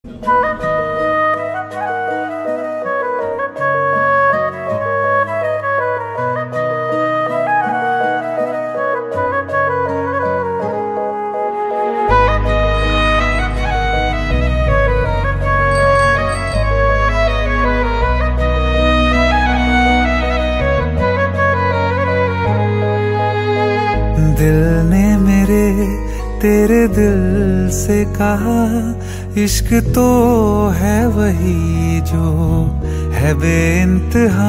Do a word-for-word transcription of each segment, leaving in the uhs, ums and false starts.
दिल ने मेरे तेरे दिल से कहा, इश्क तो है वही जो है बेइंतहा।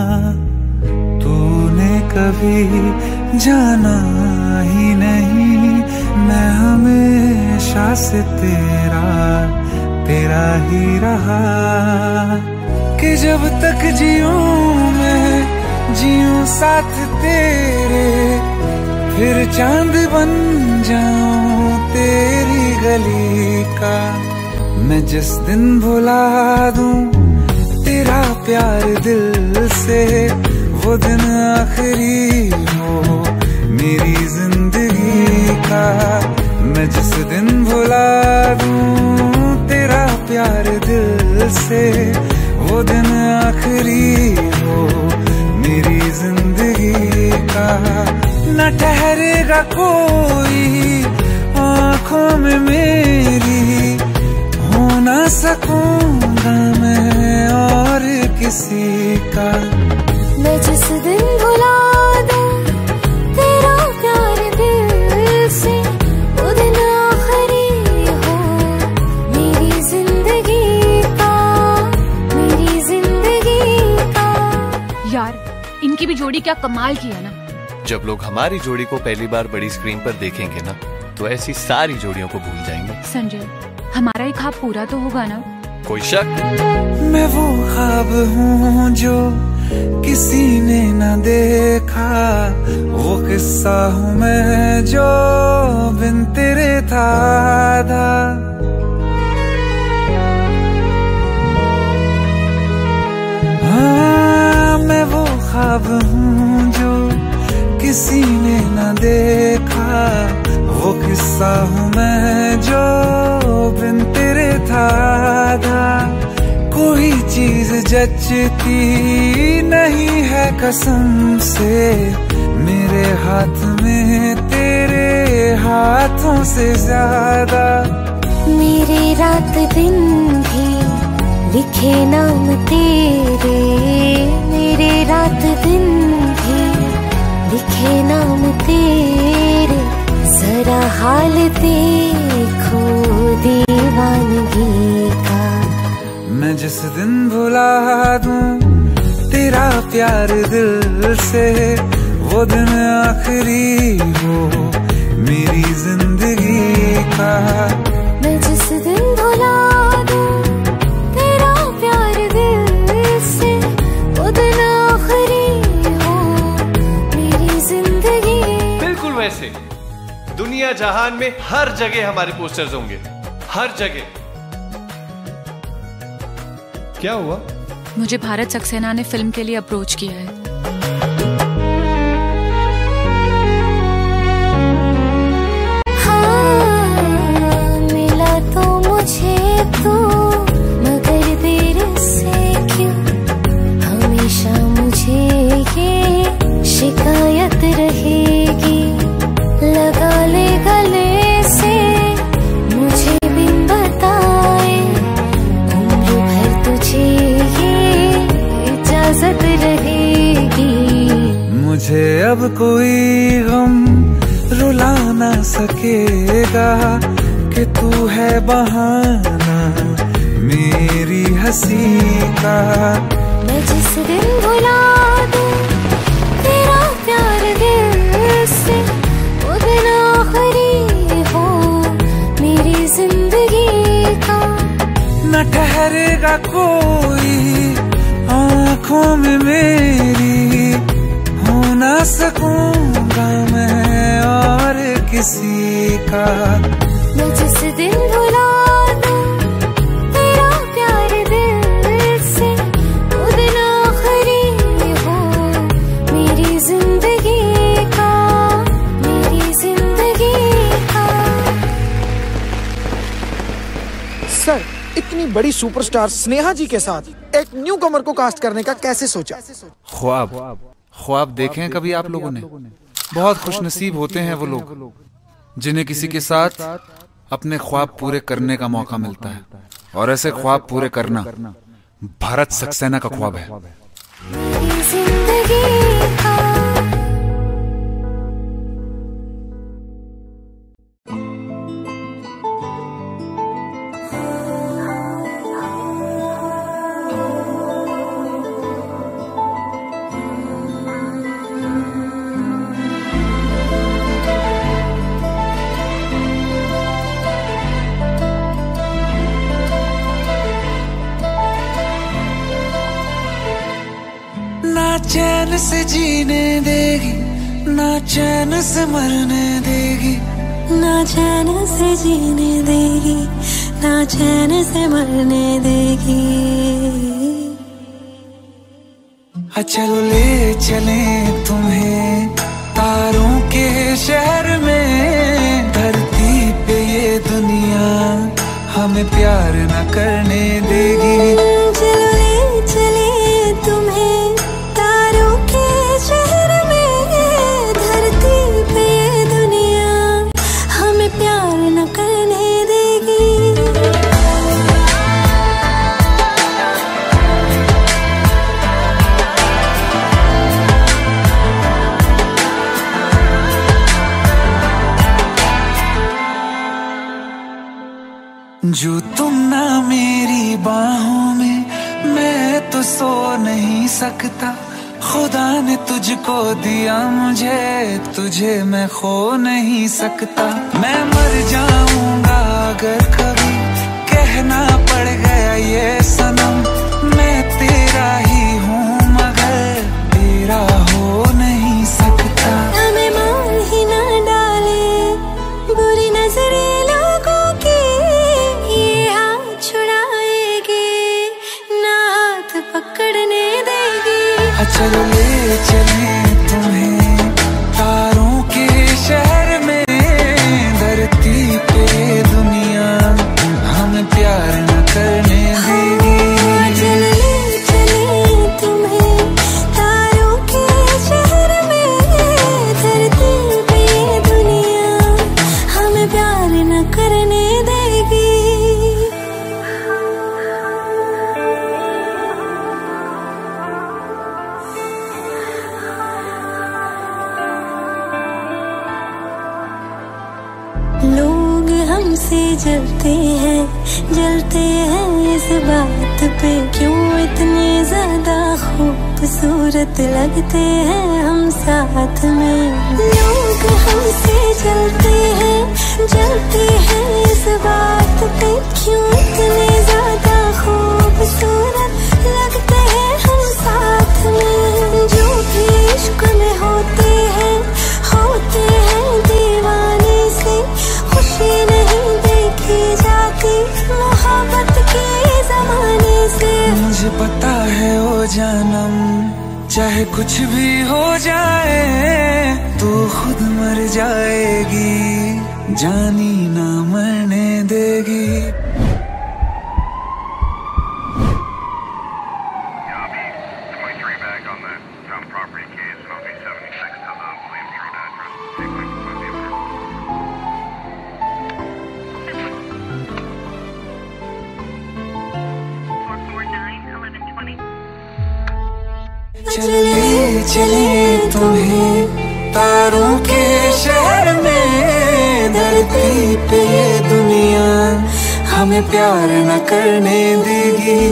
तूने कभी जाना ही नहीं, मैं हमेशा से तेरा तेरा ही रहा। कि जब तक जीऊं मैं जीऊं साथ तेरे, फिर चांद बन जाऊं तेरी गली का। मैं जिस दिन भुला दूं तेरा प्यार दिल से, वो दिन आखिरी हो मेरी जिंदगी का। मैं जिस दिन भुला दूं तेरा प्यार दिल से, वो दिन आखिरी हो मेरी जिंदगी का। न ठहरेगा कोई आँखों में मेरी, हो ना सकूंगा मैं और किसी का। मैं जिस दिन भुला दूं तेरा प्यार दिल से, वो दिन आखिरी हो मेरी जिंदगी का, मेरी जिंदगी का। यार इनकी भी जोड़ी क्या कमाल की है ना। जब लोग हमारी जोड़ी को पहली बार बड़ी स्क्रीन पर देखेंगे ना, तो ऐसी सारी जोड़ियों को भूल जाएंगे। संजय, हमारा एक ख्वाब पूरा तो होगा ना? कोई शक? मैं वो ख्वाब हूँ जो किसी ने न देखा, वो किस्सा हूँ मैं जो बिन तेरे था आधा। हाँ, मैं वो ख्वाब हूँ जो किसी ने न देखा, वो किस्सा हूँ मैं जो बिन तेरे था आधा। कोई चीज जचती नहीं है कसम से, मेरे हाथ में तेरे हाथों से ज्यादा। मेरे रात दिन भी लिखे नाम तेरे, मेरे रात दिन भी लिखे नाम तेरे। जरा हाल देखो दीवानगी का। मैं जिस दिन भुला दूं तेरा प्यार दिल से, वो दिन आखिरी हो मेरी जिंदगी का। मैं जिस दिन भुला दूं तेरा प्यार दिल से, वो दिन आखिरी हो मेरी जिंदगी। बिल्कुल वैसे दुनिया जहान में हर जगह हमारे पोस्टर्स होंगे, हर जगह। क्या हुआ? मुझे भारत सक्सेना ने फिल्म के लिए अप्रोच किया है। हाँ, मिला तो मुझे तो, मगर देर से क्यों हमेशा मुझे ये शिकायत रहेगी। लगा ले गले से मुझे बिन बताए, उम्र भर तुझे ये इजाजत रहेगी। मुझे अब कोई गम रुला ना सकेगा, कि तू है बहाना मेरी हंसी का। मैं जिस दिन भुला दूं तेरा प्यार दिल से, वो दिन आखिरी हो मेरी जिंदगी का। न ठहरेगा कोई आँखों में मेरी, हो ना सकूंगा मैं और किसी का। मैं जिस दिन भुला दूं तेरा प्यार दिल से, वो दिन आखिरी हो मेरी जिंदगी का, मेरी जिंदगी का। सर, इतनी बड़ी सुपरस्टार स्नेहा जी के साथ एक न्यू कमर को कास्ट करने का कैसे सोचा? ख्वाब ख्वाब देखे हैं कभी आप लोगों ने? बहुत खुशनसीब होते हैं वो लोग जिन्हें किसी के साथ अपने ख्वाब पूरे करने का मौका मिलता है, और ऐसे ख्वाब पूरे करना भारत सक्सेना का ख्वाब है। ना चैन से जीने देगी, ना चैन से मरने देगी, ना चैन से जीने देगी, ना चैन से मरने देगी। चलो ले चले तुम्हें तारों के शहर में, धरती पे ये दुनिया हमें प्यार न करने देगी। चलो ले चले तुम्हें तारों के शहर में, धरती पे ये दुनिया हमें प्यार न करने देगी। जो तुम ना मेरी बाहों में, मैं तो सो नहीं सकता। खुदा ने तुझको दिया मुझे, तुझे मैं खो नहीं सकता। मैं मर जाऊंगा अगर कभी कहना पड़ गया ये सनम, मैं तेरा ही हूँ मगर तेरा हो नहीं सकता। हमें मार ही ना डाले बुरी नजरें लोगों की, ये हाथ छुड़ाएगी ना हाथ पकड़ने देगी। चलो ले चले तुम्हें तारों के शहर में, धरती पे दुनिया हमें प्यार न करने देगी। चलो ले चले तुम्हें तारों के शहर में, धरती पे दुनिया हमें प्यार न करने देगी। लोग हमसे जलते हैं, जलते हैं इस बात पे, क्यों इतने ज्यादा खूबसूरत लगते हैं हम साथ में। लोग हमसे जलते हैं, जलते हैं इस बात पे, क्यों इतने ज्यादा खूबसूरत लगते हैं हम साथ में। जो भी इश्क में होते हैं, होते हैं दीवाने से, खुशी नहीं देखी जाती मोहब्बत के जमाने से। मुझे पता है ओ जानम, चाहे कुछ भी हो जाए तू खुद मर जाएगी, जानी ना मरने देगी। चले चले तुम्हें तारों के शहर में, धरती पे ये दुनिया हमें प्यार न करने देगी।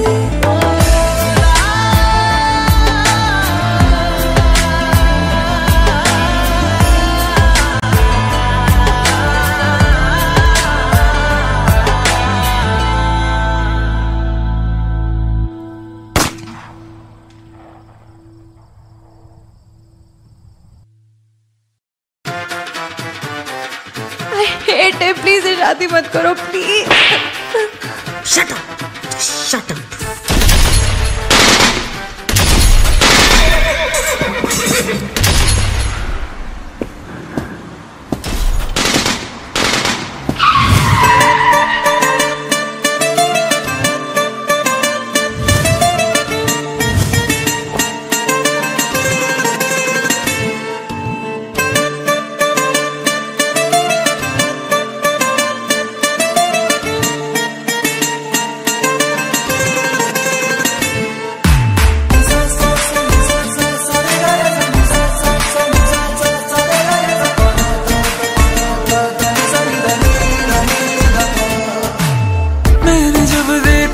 प्लीज शादी मत करो please. Shut up, shut up.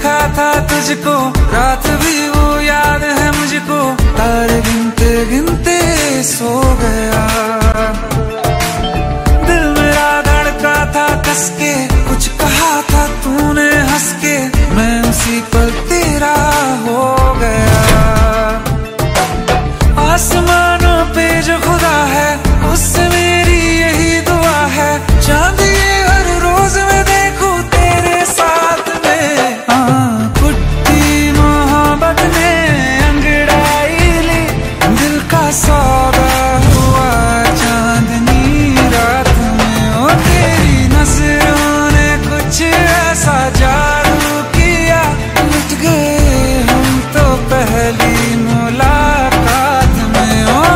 देखा था तुझको, रात भी वो याद है मुझको, तारे गिनते गिनते सो गया। दिल मेरा धड़का था कस के, कुछ कहा था तूने हंस के, मैं उसी पल तेरा हो गया। आसमानों पे जो खुदा है, उससे मेरी यही दुआ है, चांद ये हर रोज मैं देखूं तेरे साथ में। हाँ, कुट्टी मोहब्बत ने अंगड़ाई ली, दिल का सौदा हुआ चांदनी रात में। ओ तेरी नजरों ने कुछ ऐसा जादू किया, लुट गए हम तो पहली मुलाकात में। ओ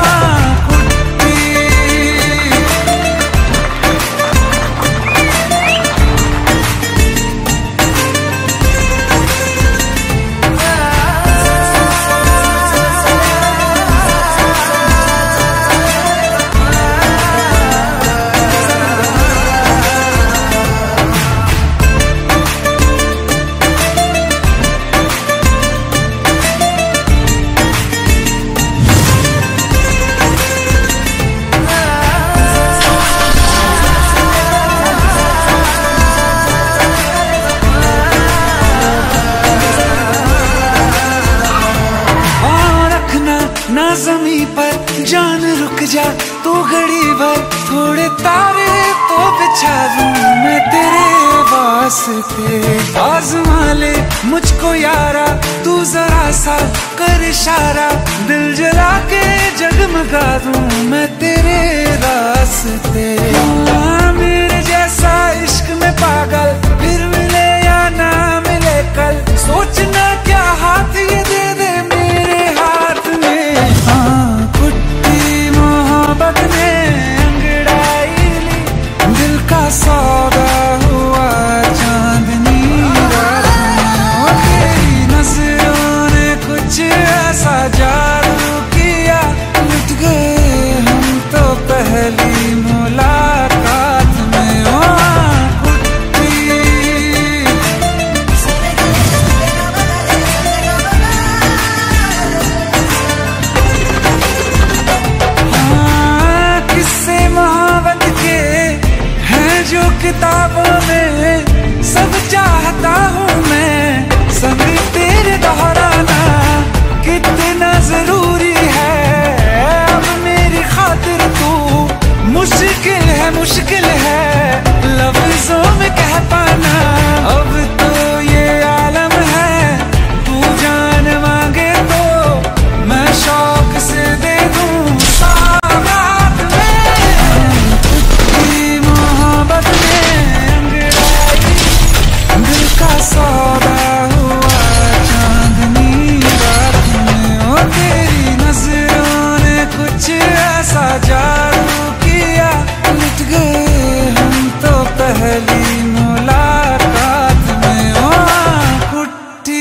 ना ज़मीं पर जान रुक जा तू घड़ी भर, थोड़े तारे तो बिछा दूं मैं तेरे वास्ते। आज़मा ले मुझको यारा तू जरा सा कर इशारा, दिल जला के जगमगा दूं मैं तेरे रास्ते। मेरे जैसा इश्क में पागल फिर मिले या ना मिले कल, सोचना क्या हाथ ये दे दे मेरे हाथ में। हाँ, कुट्टी मोहब्बत ने अंगड़ाई ली, दिल का सौदा हुआ चांदनी रात में। ओ तेरी नजरों ने कुछ ऐसा जादू किया, लुट गए हम तो पहली मुलाकात में। ओ किताबों में सब चाहता हूँ मैं, संग तेरे दोहराना कितना जरूरी है। अब मेरी खातिर तू मुश्किल है मुश्किल है लफ्जों में कह पाना। अब तो ये आलम है, तू जान मांगे तो मैं शौक से दे दूँ सौगात में। तेरी मोहब्बत का सौदा हुआ चांदनी रात में। ओ तेरी नजरों ने कुछ ऐसा जादू किया, लुट गए हम तो पहली मुलाकात में। ओ कुट्टी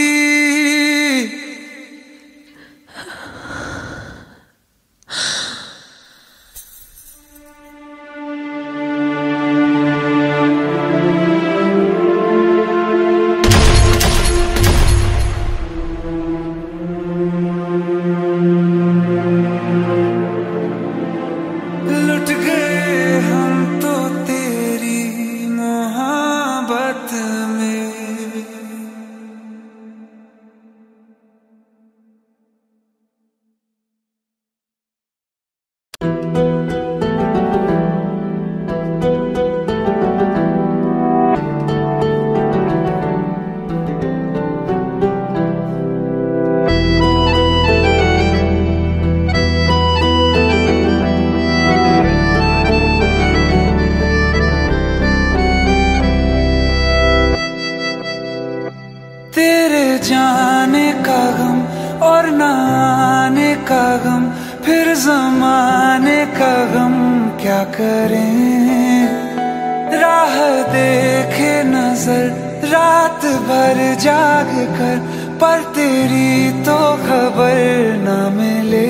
जाने का गम और न आने का गम, फिर जमाने का गम क्या करें। राह देखे नजर रात भर जाग कर, पर तेरी तो खबर न मिले।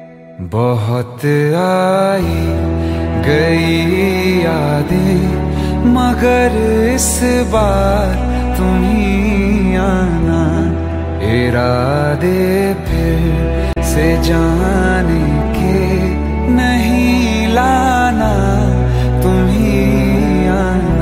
बहुत आई गई यादें मगर इस बार तुम ही आना, इरादे फिर से जाने के नहीं लाना, तुम ही आना।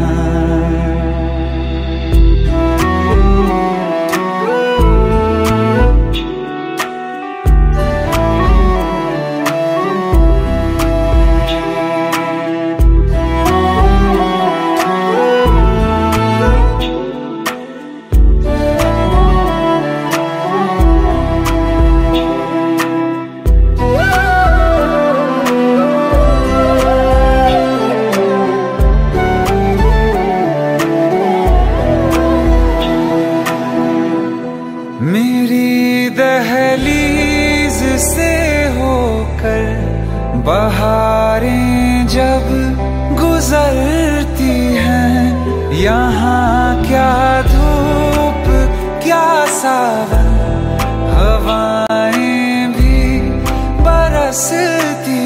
मेरी दहलीज से होकर बहारें जब गुजरती हैं, यहाँ क्या धूप क्या सावन, हवाएं भी बरसती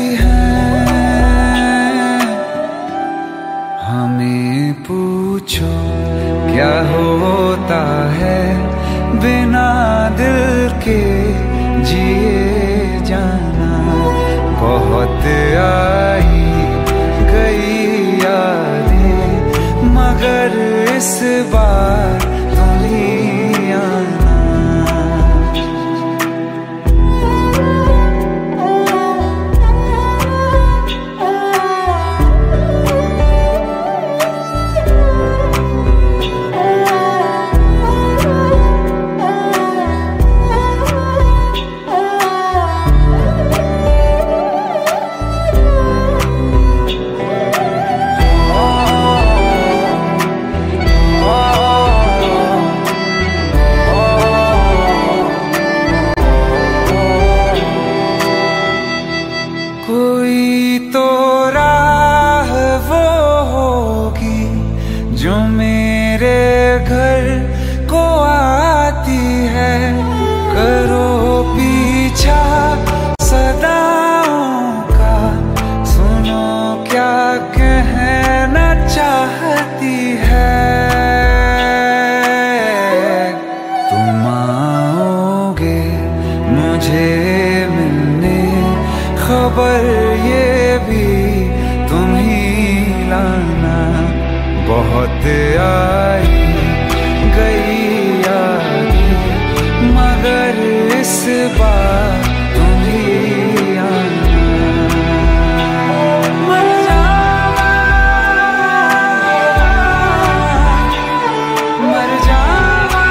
हैं। हमें पूछो क्या होता है बिना दिल के जिए जाना, बहुत आई गई यादें मगर इस बार तुम ही आना। कोई तो राह वो होगी जो मेरे घर को आती है, करो पीछा सदाओं का, सुनो क्या कहना चाहती है। तुम आओगे मुझे मिलने, खबर ये भी तुम ही लाना, बहुत आई गई यादें मगर इस बार तुम ही आना। मर जावा, मर जावा,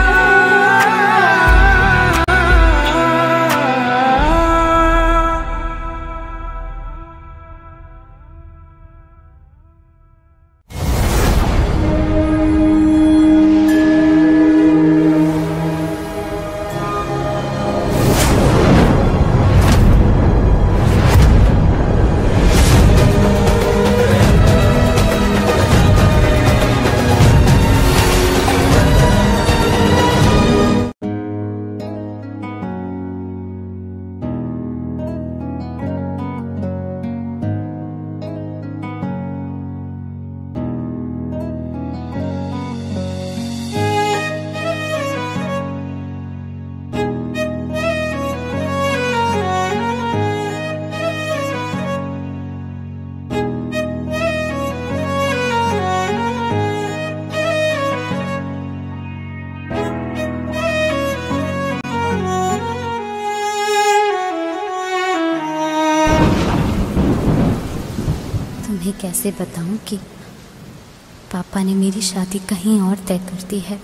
तुम्हें कैसे बताऊं कि पापा ने मेरी शादी कहीं और तय कर दी है।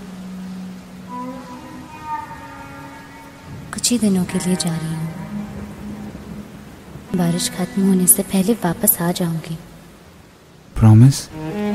कुछ ही दिनों के लिए जा रही हूँ, बारिश खत्म होने से पहले वापस आ जाऊंगी। प्रॉमिस?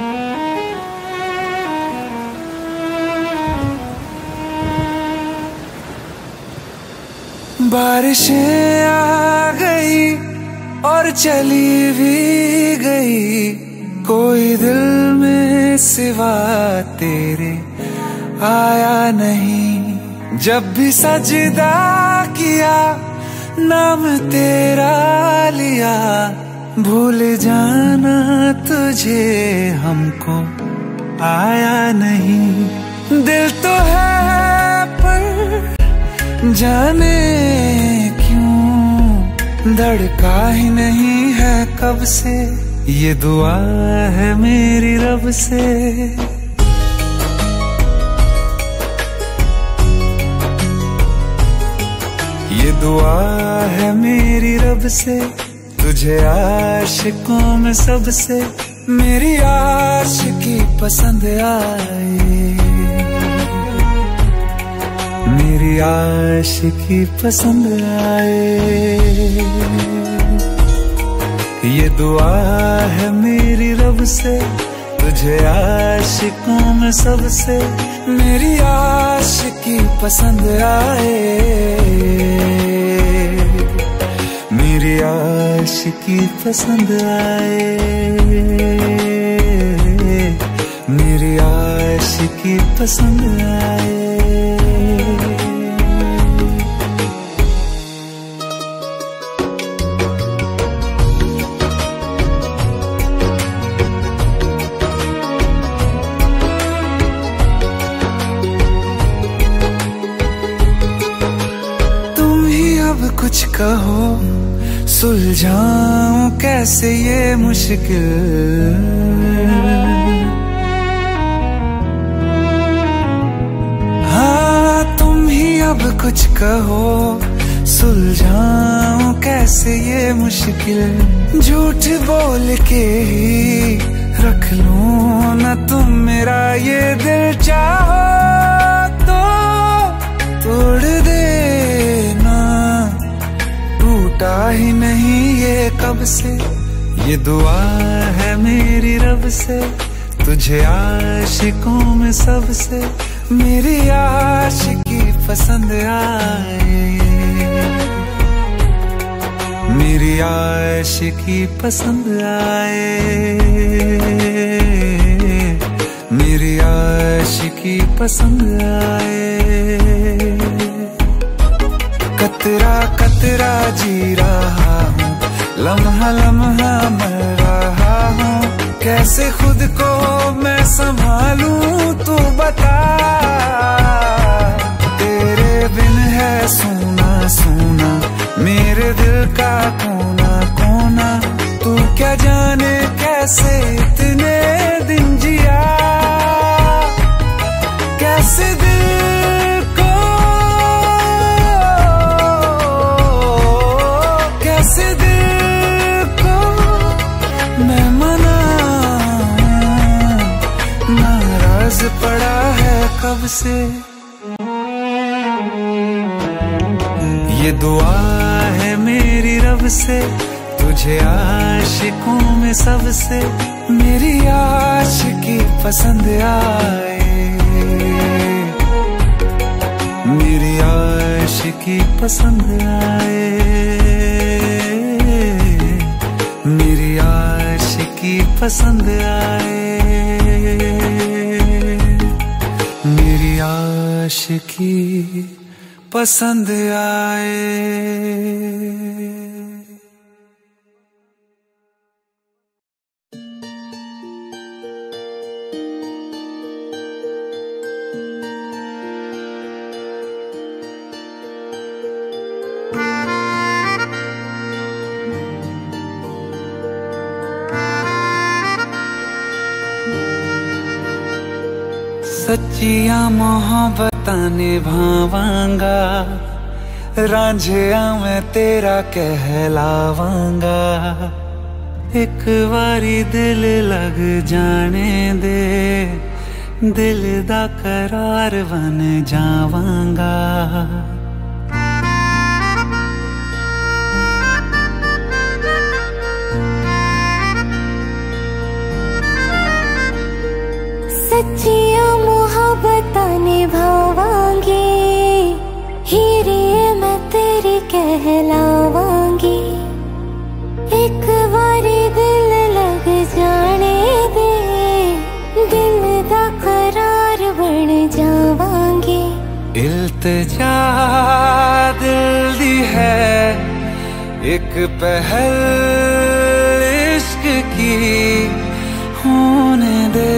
बारिशें आ गई और चली भी गई, कोई दिल में सिवा तेरे आया नहीं। जब भी सजदा किया नाम तेरा लिया, भूल जाना तुझे हमको आया नहीं। दिल तो है पर जाने क्यों धड़का ही नहीं है कब से। ये दुआ है मेरी रब से। ये दुआ है मेरी रब से, तुझे आशिकों में सबसे मेरी आशिकी पसंद आए। मेरी आशिकी पसंद आए। ये दुआ है मेरी रब से, तुझे आशिकों में सबसे मेरी आशिकी पसंद आए। मेरी आशिकी पसंद आए। मेरी आशिकी पसंद आए। कुछ कहो सुलझाऊं कैसे ये मुश्किल। हाँ तुम ही अब कुछ कहो सुलझाऊं कैसे ये मुश्किल। झूठ बोल के ही रख लूं ना तुम मेरा ये दिल। चाहो तो तोड़ देना, टूटा ही नहीं ये कब से। ये दुआ है मेरी रब से, तुझे आशिकों में सबसे मेरी आशिकी पसंद आए। मेरी आशिकी पसंद आए। मेरी आशिकी पसंद आए। कतरा कतरा जी रहा हूँ, लम्हा लम्हा मर रहा हूँ। कैसे खुद को मैं संभालूं तू बता। तेरे बिन है सूना सूना मेरे दिल का कोना कोना। तू क्या जाने कैसे इतने दिन जिया। कैसे दिल को कैसे दिल को मैं मनाऊं। नाराज पड़ा है कब से। ये दुआ है मेरी रब से, तुझे आशिकों में सबसे मेरी आशिकी पसंद आए। मेरी आशिकी पसंद आए। मेरी आशिकी पसंद आए। मेरी आशिकी पसंद आए। सच्चियां मोहब्बतां निभावांगा, रांझिया मैं तेरा कहलावांगा। एक बारी दिल लग जाने दे, दिल दा करार बन जावांगा। सच्चियां मोहब्बतां निभावांगी, हीरे मैं तेरी कहलावांगी। एक बारी दिल लग जाने दे, दिल दा करार बन जावांगी। इल्तिजा दिल दी है एक पहल होने दे।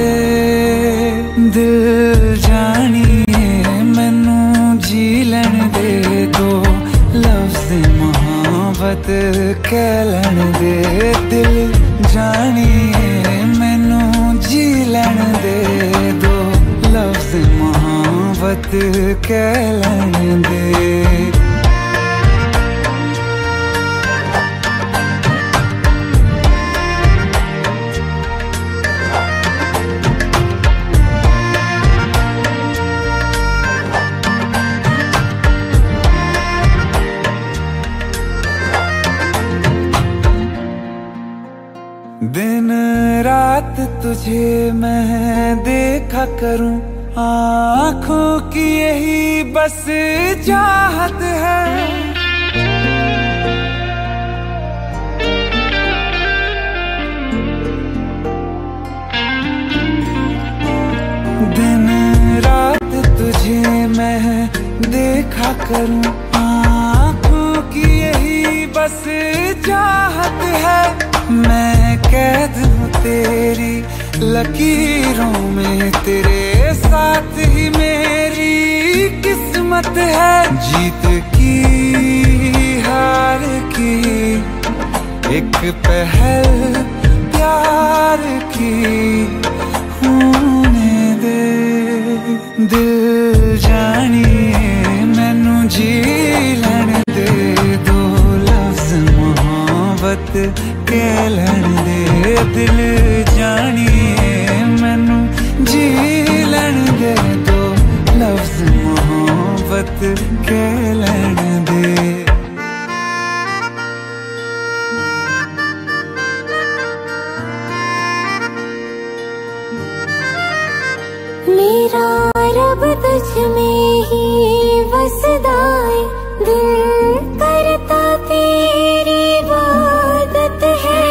दिल जानिए मैनू जी लैण दे दो लफ्ज़ मोहब्बत कह लैण दे। दिल जानिए मैनू जी लैण दे दो लफ्ज़ मोहब्बत कह लैण दे। दिन रात तुझे मैं देखा करूं, आँखों की यही बस चाहत है। दिन रात तुझे मैं देखा करूं, आँखों की यही बस चाहत है। मैं कैद हूँ तेरी लकीरों में, तेरे साथ ही मेरी किस्मत है। जीत की हार की एक पहल प्यार की होने दे। दिल जानिए मैनू जी लैण दे दो लफ्ज़ मोहब्बत कह लैण दे। दिल जानिए मैनू जी लैण दे दो लफ्ज़ मोहब्बत कह लैण दे। मेरा रब तुझ में ही वसदा है, दिल करता तेरी इबादत है।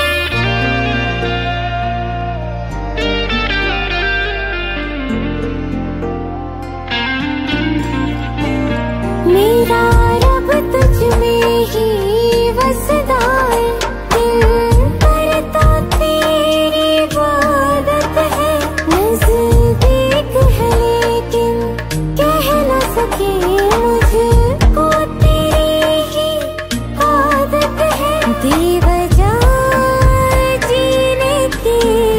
मेरा रब तुझ में ही वसदा है, दिल करता तेरी इबादत है। नज़दीक है लेकिन कह न सके मुझको तेरी ही आदत है। बेवजह जीने की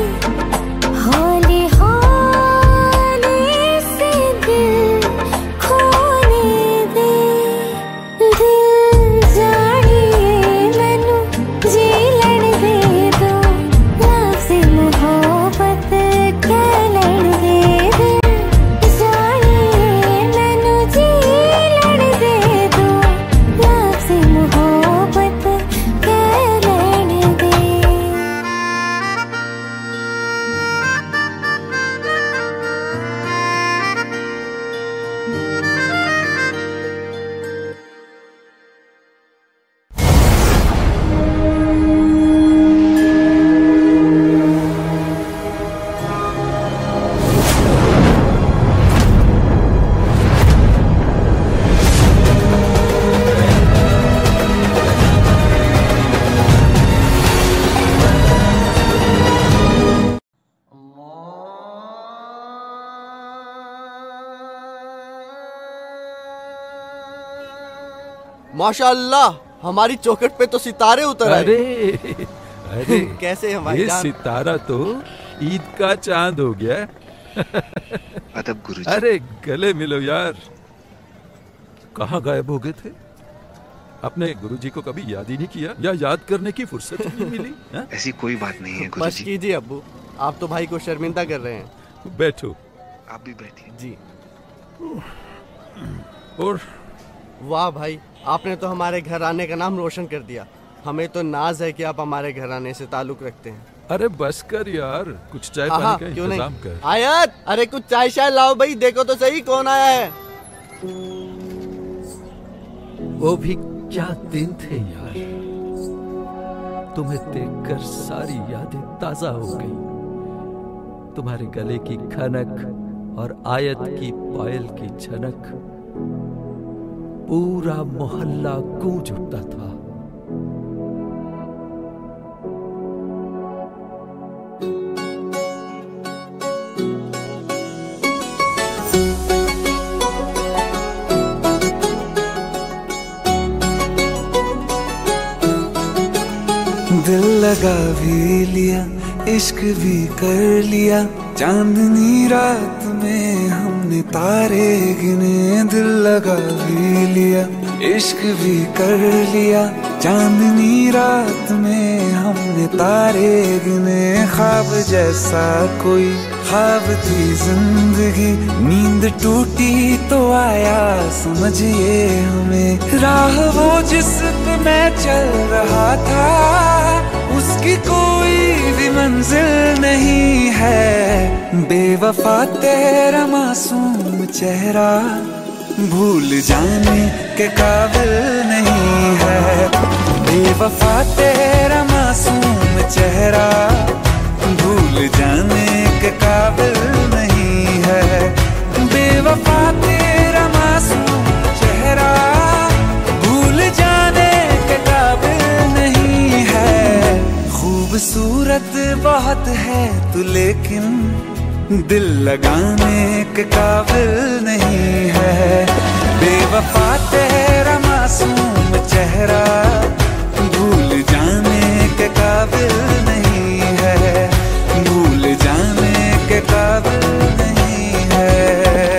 हौले हौले से दिल खोने दे। दिल जानिए मैनू जी लैण दे दो लफ्ज़ मोहब्बत कह लैण दे। दिल जानिए मैनू जी लैण दे दो लफ्ज़ मोहब्बत कह लैण दे। माशाअल्लाह, हमारी चौखट पे तो सितारे उतर आए। अरे अरे कैसे हमारे ये सितारा तो ईद का चांद हो गया। अदब गुरुजी। अरे गले मिलो यार, कहाँ गायब हो गए थे? अपने गुरुजी को कभी याद ही नहीं किया या याद करने की फुर्सत ही नहीं मिली? हा? ऐसी कोई बात नहीं है गुरुजी। बस कीजिए अब्बू, आप तो भाई को शर्मिंदा कर रहे हैं। बैठो। आप भी बैठिए। जी। और वाह भाई, आपने तो हमारे घर आने का नाम रोशन कर दिया। हमें तो नाज है कि आप हमारे घर आने से ताल्लुक रखते हैं। अरे बस कर यार, कुछ चाय पानी का क्यों इंतजाम नहीं? कर। आयत, अरे कुछ चाय शाय लाओ भाई, देखो तो सही कौन आया है। वो भी क्या दिन थे यार, तुम्हें देखकर सारी यादें ताजा हो गई। तुम्हारे गले की खनक और आयत की पायल की झनक, पूरा मोहल्ला गूंज उठता था। लगा भी लिया, इश्क भी कर लिया, चांदनी रात में हमने तारे गिने। दिल लगा भी लिया, इश्क भी कर लिया, चांदनी रात में हमने तारे गिने। ख्वाब जैसा कोई ख्वाब थी जिंदगी, नींद टूटी तो आया समझिए हमें। राह वो जिस पे मैं चल रहा था, उसकी कोई भी मंजिल नहीं है। बेवफा तेरा मासूम चेहरा भूल जाने के काबिल नहीं है। बेवफा तेरा मासूम चेहरा भूल जाने के काबिल नहीं है। बेवफा तेरा मासूम चेहरा भूल जाने के काबिल नहीं है। खूबसूरत बहुत है तू लेकिन दिल लगाने के काबिल नहीं है। बेवफा तेरा मासूम चेहरा भूल जाने के काबिल नहीं है। भूल जाने के काबिल नहीं है।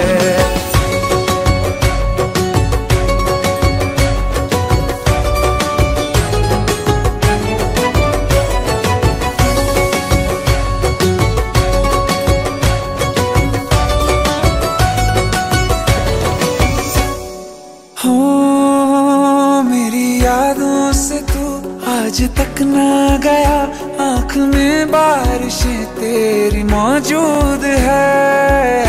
आज तक ना गया, आँख में बारिशें तेरी मौजूद है।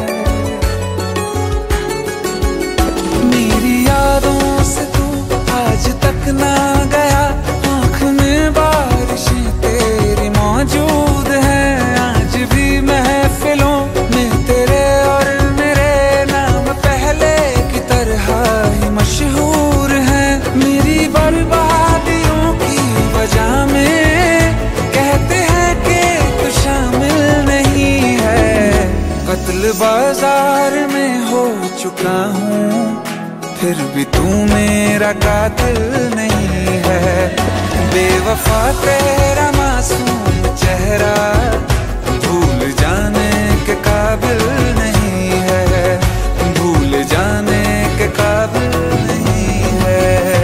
मेरी यादों से तू आज तक ना गया, आँख में बारिशें तेरी मौजूद है। आज भी महफिलों में तेरे और मेरे नाम पहले की तरह ही मशहूर है। मेरी बर्बादियों वजह में कहते हैं कि तू शामिल नहीं है। कत्ल बाजार में हो चुका हूँ, फिर भी तू मेरा कातिल नहीं है। बेवफा तेरा मासूम चेहरा भूल जाने के काबिल नहीं है। भूल जाने के काबिल नहीं है।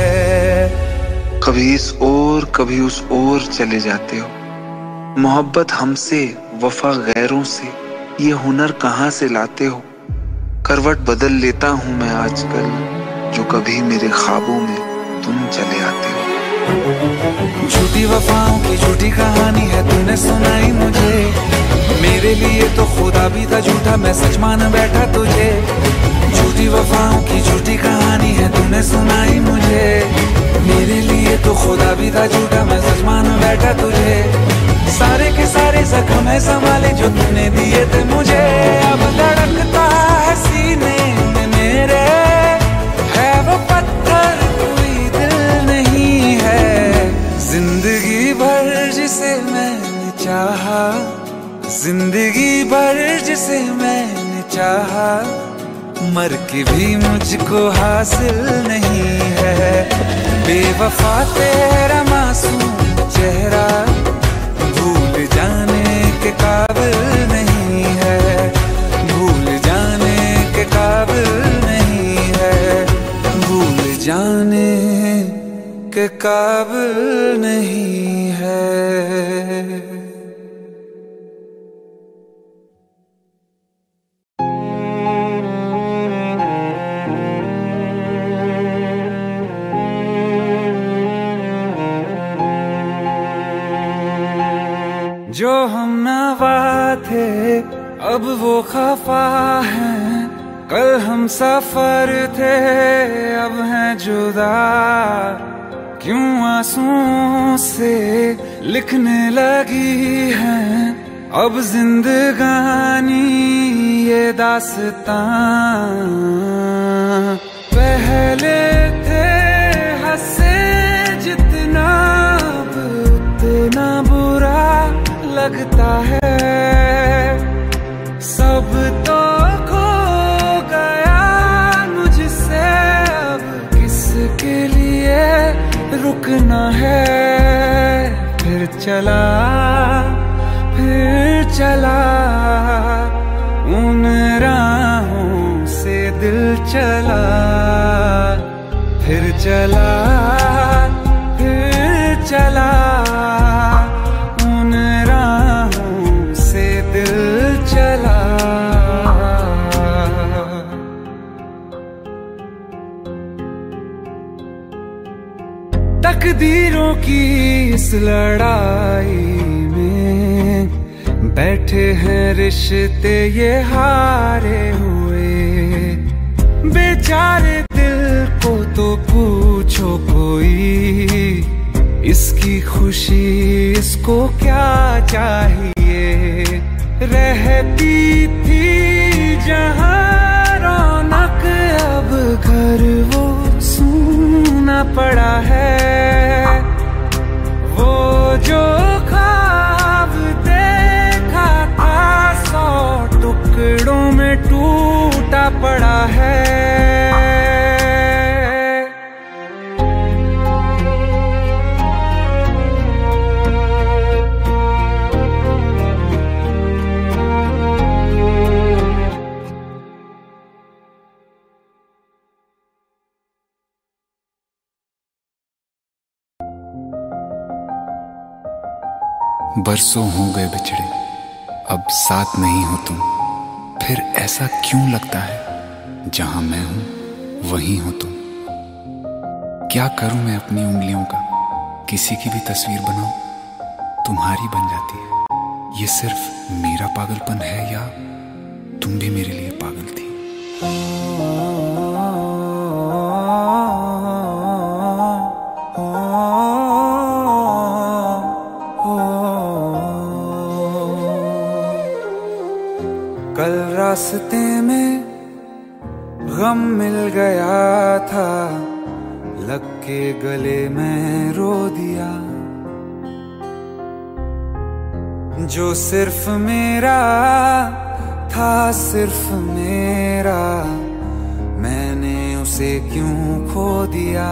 कभी इस ओर कभी उस ओर चले जाते हो। मोहब्बत हमसे वफा गैरों से, ये हुनर कहाँ से लाते हो। करवट बदल लेता हूँ मैं आजकल, जो कभी मेरे ख्वाबों में तुम चले आते हो। झूठी वफाओं की झूठी कहानी है तूने सुनाई मुझे। मेरे लिए तो खुदा भी था झूठा, मैं सच मान बैठा तुझे। झूठी वफाओं की झूठी कहानी है तूने सुनाई मुझे। मेरे लिए तो खुदा भी था झूठा, मैं सच मान बैठा तुझे। सारे के सारे जख्म है संभाले जो तूने दिए थे मुझे। अब धड़कता है सीने में मेरे, है वो पत्थर कोई दिल नहीं है। जिंदगी भर जिसे मैंने चाहा, जिंदगी भर जिसे मैंने चाहा, मर के भी मुझको हासिल नहीं है। बेवफा तेरा मासूम चेहरा भूल जाने के काबिल नहीं है। भूल जाने के काबिल नहीं है। भूल जाने के काबिल नहीं है। जो हम नवा थे अब वो खफा हैं, कल हम सफर थे अब हैं जुदा। क्यों आंसुओं से लिखने लगी हैं अब जिंदगानी ये दास्तां। पहले थे हंसे जितना अब उतना बुरा लगता है। सब तो खो गया मुझसे, अब किसके लिए रुकना है। फिर फिर चला फिर चला, उन राहों से दिल चला, फिर चला फिर चला, उन राहों से दिल चला। तकदीरों की इस लड़ाई में बैठे हैं रिश्ते ये हारे हुए, बेचारे दिल को तो पूछो कोई, इसकी खुशी इसको क्या चाहिए। रहती थी जहाँ रौनक, अब घर वो सूना पड़ा है, वो जो ख्वाब देखा था सौ टुकड़ों में टूटा पड़ा है। बरसों हो गए बिछड़े, अब साथ नहीं हो तुम, फिर ऐसा क्यों लगता है जहां मैं हूं वहीं हो तुम। क्या करूं मैं अपनी उंगलियों का, किसी की भी तस्वीर बनाऊं तुम्हारी बन जाती है। ये सिर्फ मेरा पागलपन है या तुम भी मेरे लिए पागल थी। कल रास्ते में गम मिल गया था, लग के गले में रो दिया, जो सिर्फ मेरा था सिर्फ मेरा, मैंने उसे क्यों खो दिया।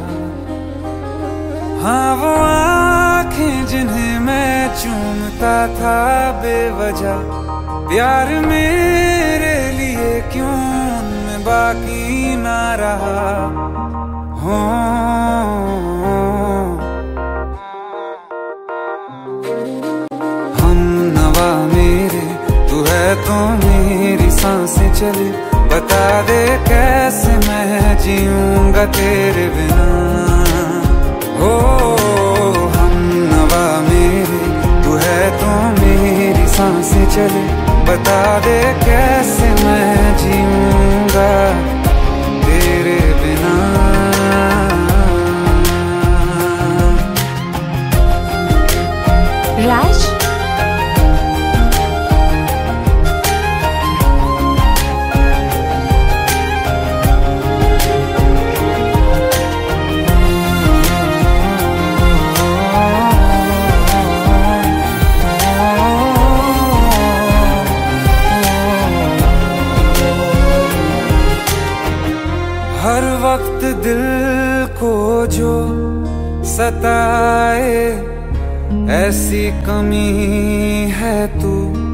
हाँ वो आँखें जिन्हें मैं चूमता था बेवजह, प्यार मेरे लिए क्यों उनमें बाकी ना रहा। हो हम नवा मेरे, तू है तो मेरी सांसें चले, बता दे कैसे मैं जीऊंगा तेरे बिना। हो हम नवा मेरे, तू है तो मेरी सांसें चले, बता दे कैसे मैं जीऊंगा तेरे बिना। राज, हर वक्त दिल को जो सताए ऐसी कमी है तू,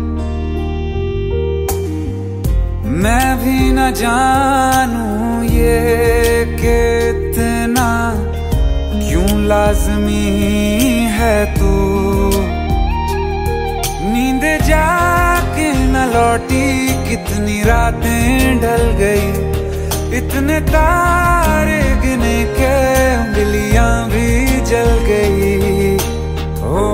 मैं भी न जानूं ये कि इतना क्यों लाज़मी है तू। नींद जाके न लौटी, कितनी रातें ढल गई, इतने तारे गिने के उंगलियां भी जल गई। ओ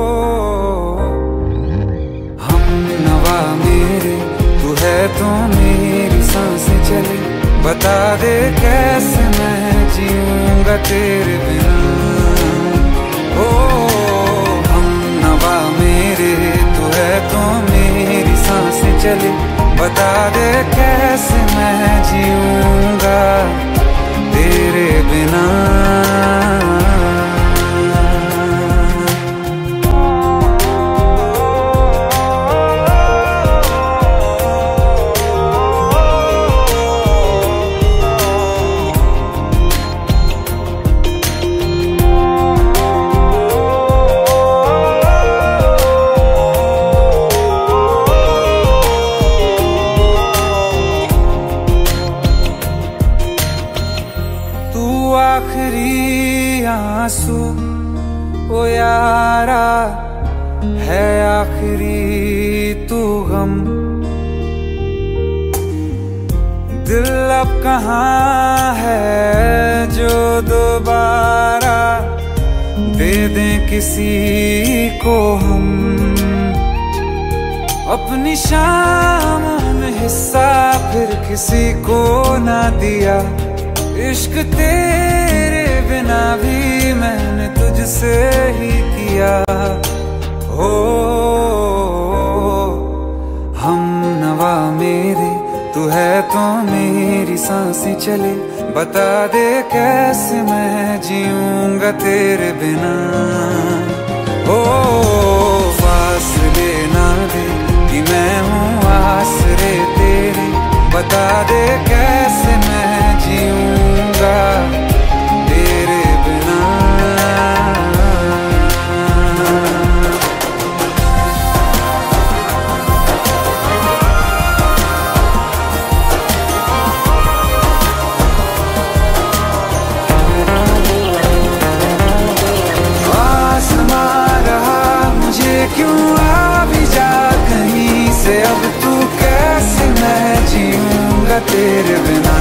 हम नवा मेरे, तू है तो मेरी सांसें चले, बता दे कैसे मैं जीऊंगा तेरे बिना। ओ हम नवा मेरे, तू है तो मेरी सांसें चले, बता दे कैसे मैं जीऊंगा तेरे बिना। आंसू ओ यारा है आखिरी तू गम। दिल अब कहाँ है जो दोबारा दे दें किसी को हम। अपनी शाम में हिस्सा फिर किसी को ना दिया। इश्क तेरे बिना भी मैंने तुझसे ही किया। हो हम नवा मेरे तू है तो मेरी सांसें चले। बता दे कैसे मैं जीऊंगा तेरे बिना। ओ फासले ना दे कि मैं हूँ आसरे तेरे। बता दे कैसे मैं जीऊंगा तेरे बिना। क्यों आ भी जा कहीं से अब तू कैसे मैं जीऊंगा तेरे बिना।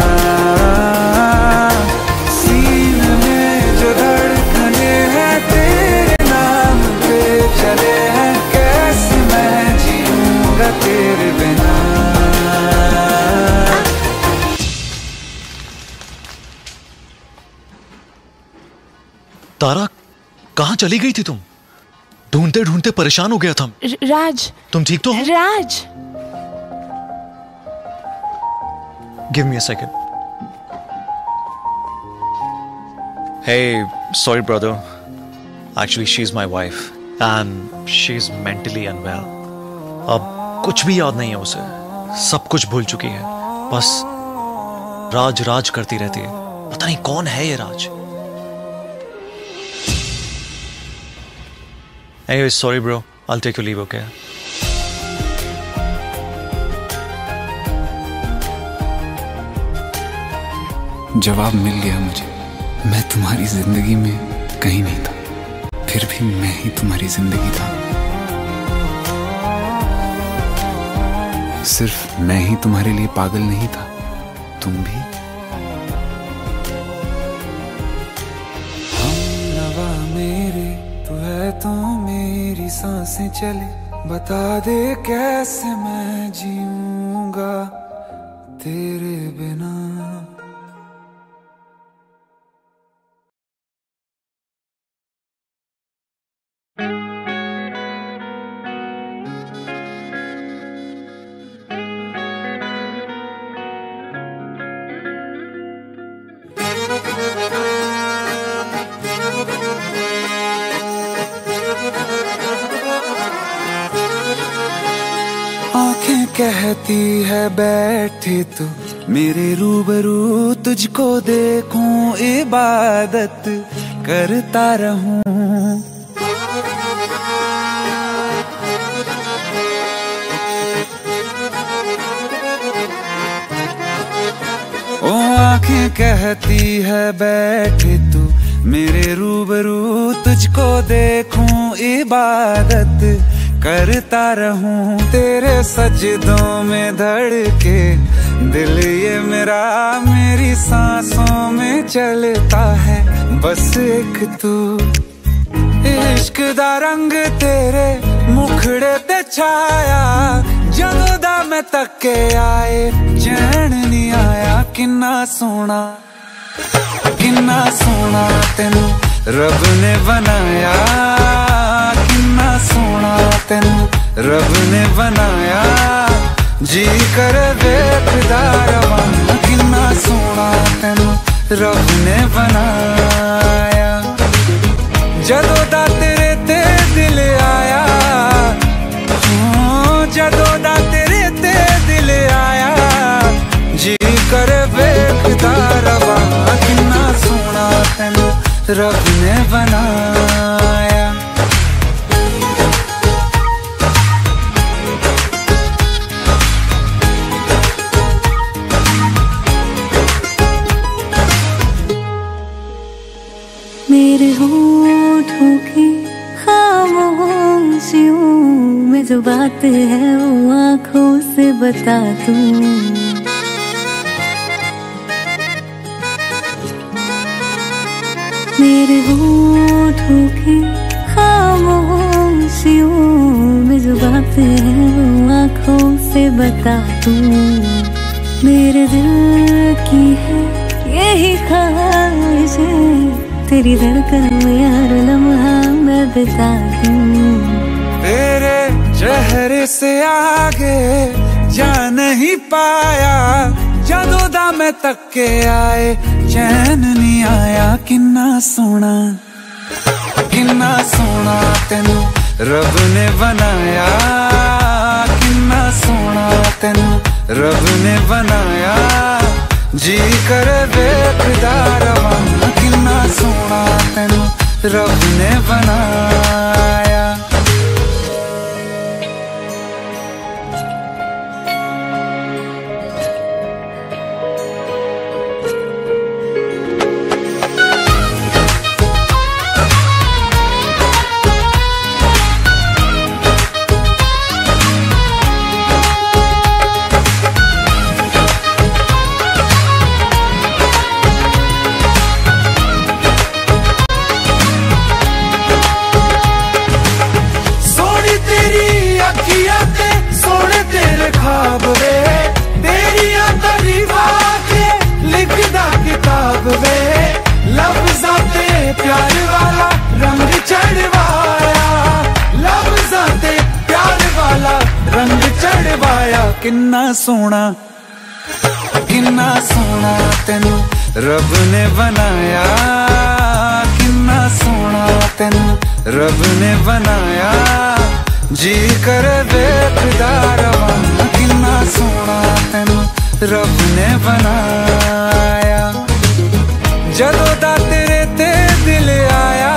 सीने में जो धड़कने हैं तेरे नाम पे चले हैं। कैसे मैं जीऊंगा तेरे बिना। तारा कहाँ चली गई थी तुम? ढूंढते ढूंढते परेशान हो गया था। राज तुम ठीक तो हो? Raj give me a second. Hey, sorry brother. Actually she is my wife and she is mentally unwell. अब कुछ भी याद नहीं है उसे, सब कुछ भूल चुकी है। बस राज राज करती रहती है। पता नहीं कौन है ये राज। Anyway, sorry bro. I'll take your leave, okay? जवाब मिल गया मुझे। मैं तुम्हारी जिंदगी में कहीं नहीं था, फिर भी मैं ही तुम्हारी जिंदगी था। सिर्फ मैं ही तुम्हारे लिए पागल नहीं था, तुम भी। हम नवा मेरे तू है तो मेरी सांसें चले। बता दे कैसे मैं जीऊंगा तेरे बिना। आंखें कहती है बैठे तू मेरे रूबरू। तुझको देखूं इबादत करता रहूं। ओ आंखें कहती है बैठे तू मेरे रूबरू। तुझको देखूं इबादत करता रहूं। तेरे सजदों में धड़के दिल ये मेरा। मेरी सांसों में चलता है बस एक तू। इश्क दा रंग तेरे मुखड़े ते छाया। जदों दा मैं तके आए चैन नहीं आया। किन्ना सोना किन्ना सोना तेनू रब ने बनाया। किन्ना सोना तेनू रब ने बनाया। जी कर वेखदा रवां। किन्ना सोना तेनू रब ने बनाया। जदों दा तेरे ते दिल आया। जदों दा तेरे ते दिल आया। जी कर वेखदा रवां। किन्ना सोना तेनू रब ने बनाया। मेरे जो बात है वो आंखों से बता दूं। मेरे होठों की खामोशियों में जो बात है वो आंखों से बता दूं। मेरे दिल की है यही ख्वाहिश है, तेरी धड़कन में हर लम्हा मैं बिता दूं। तेरे चेहरे से आगे जा नहीं पाया, जदों मैं तक के आए चैन नहीं आया। किन्ना सोना किन्ना सोना तेनू रब ने बनाया, किन्ना सोना तेनू रब ने बनाया। जी कर वेखदा रवां, किन्ना सोना तेनू रब ने बनाया। ख्वाब वे तेरिया तारीफा के लिखदा किताब वे, लफ्ज़ां ते प्यार वाला रंग चढ़वाया, लफ्ज़ां ते प्यार वाला रंग चढ़वाया। किन्ना सोना किन्ना सोना तेनू रब ने बनाया, किन्ना सोना तेनू रब ने बनाया। जी कर वेखदा रवां, किन्ना सोना तेनू रब ने बनाया। जदों दा तेरे ते दिल आया,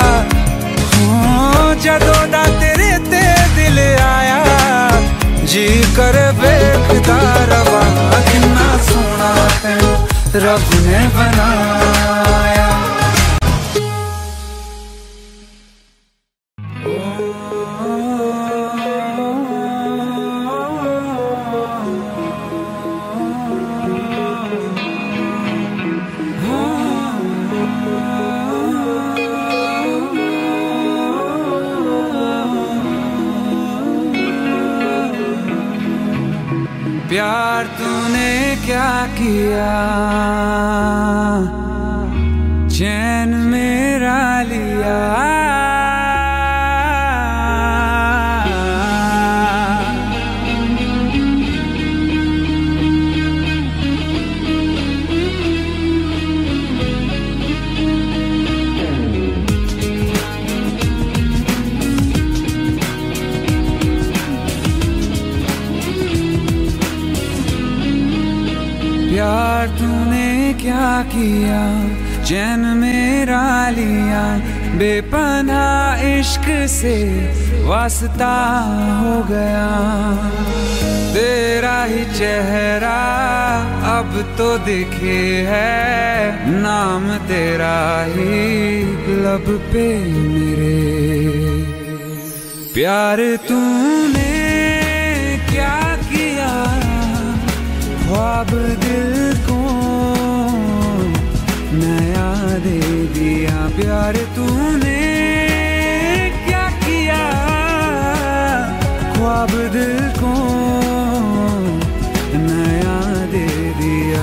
हो जदों दा तेरे ते दिल आया। जी कर वेखदा रवां, किन्ना सोना तेनू रब ने बनाया। प्यार तूने क्या किया, चैन मेरा लिया। प्यार तूने क्या किया, चैन मेरा लिया। बेपनाह इश्क से वास्ता हो गया, तेरा ही चेहरा अब तो दिखे है। नाम तेरा ही लब पे मेरे। प्यार तूने क्या किया, ख्वाब दिल को नया दे दिया। प्यार तूने क्या किया, ख्वाब दिल को नया दे दिया।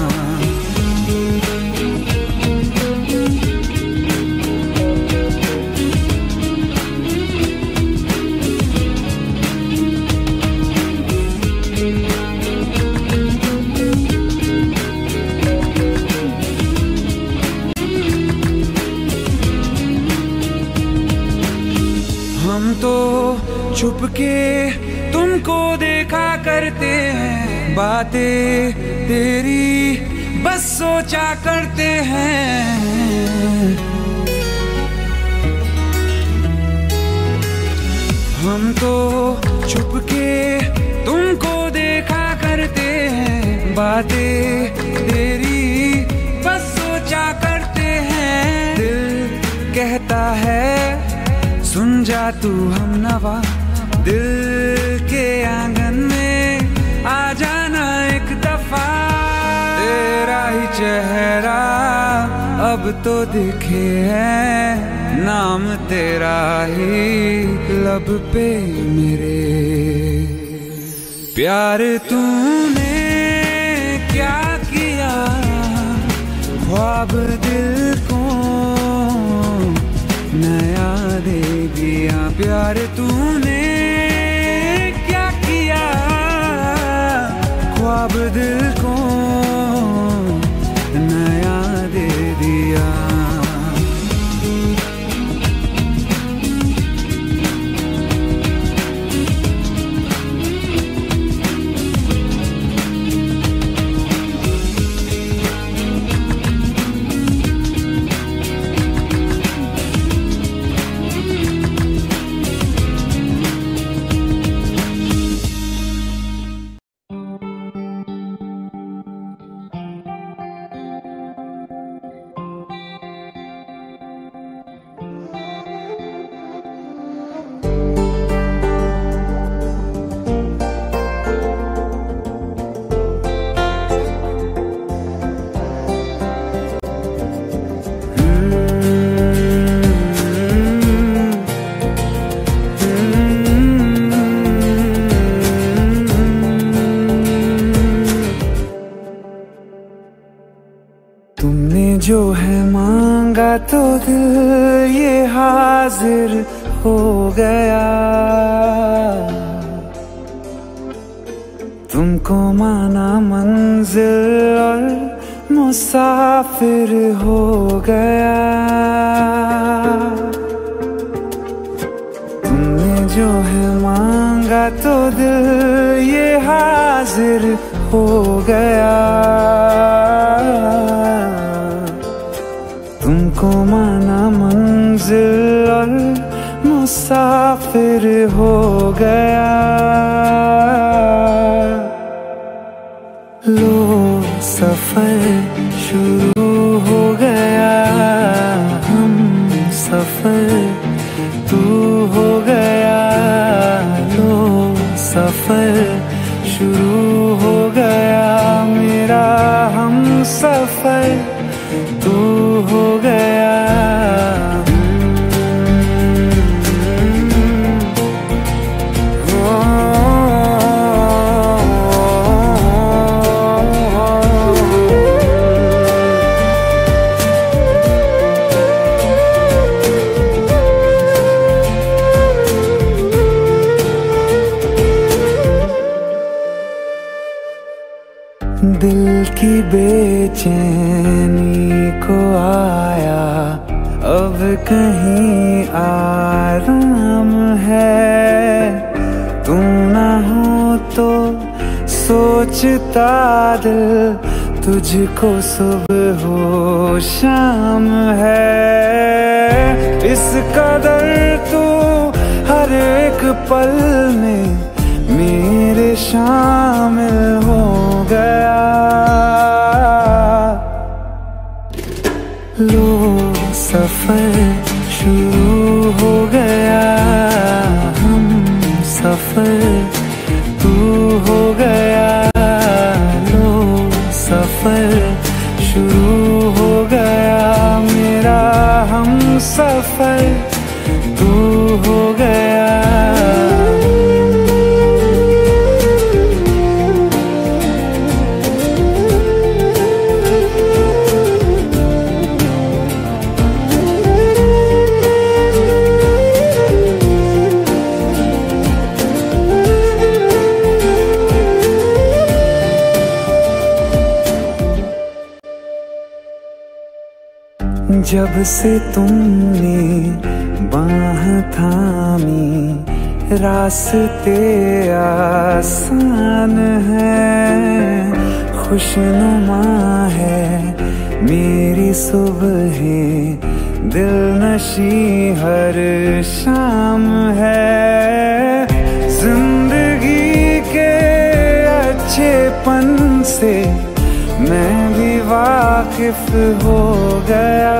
हम तो छुप के तुमको देखा करते हैं, बातें तेरी बस सोचा करते हैं। हम तो छुप के तुमको देखा करते हैं, बातें तेरी बस सोचा करते हैं। दिल कहता है सुन जा तू हम नवा, दिल के आंगन में आ जाना एक दफा। तेरा ही चेहरा अब तो दिखे है, नाम तेरा ही लब पे मेरे। प्यार तूने क्या किया, ख्वाब दिल को नया दे दिया। प्यार तूने क्या किया, ख्वाब दिल को नया दे दिया। जो है मांगा तो दिल ये हाजिर हो गया। तुमको माना मंजिल और मुसाफिर हो गया। तुमने जो है मांगा तो दिल ये हाजिर हो गया। तुमको माना मंजिल और मुसाफिर हो गया। लो सफर शुरू हो गया, हम सफर तू हो गया। लो सफर शुरू हो गया, मेरा हम सफर तू हो गया। दिल की बेचैनी को आया अब कहीं आराम है। तू ना हो तो सोचता दिल तुझको सुबह हो शाम है। इस कदर तू हर एक पल में मेरे शामिल हो गया। लो सफर शुरू हो गया, हम सफर तू हो गया। लो सफर शुरू हो गया, मेरा हम सफर तू हो गया। जब से तुमने बाह थामी रास्ते आसान है। खुशनुमा है मेरी सुबहें, दिल नशी हर शाम है। जिंदगी के अच्छेपन से मैं भी वाकिफ हो गया।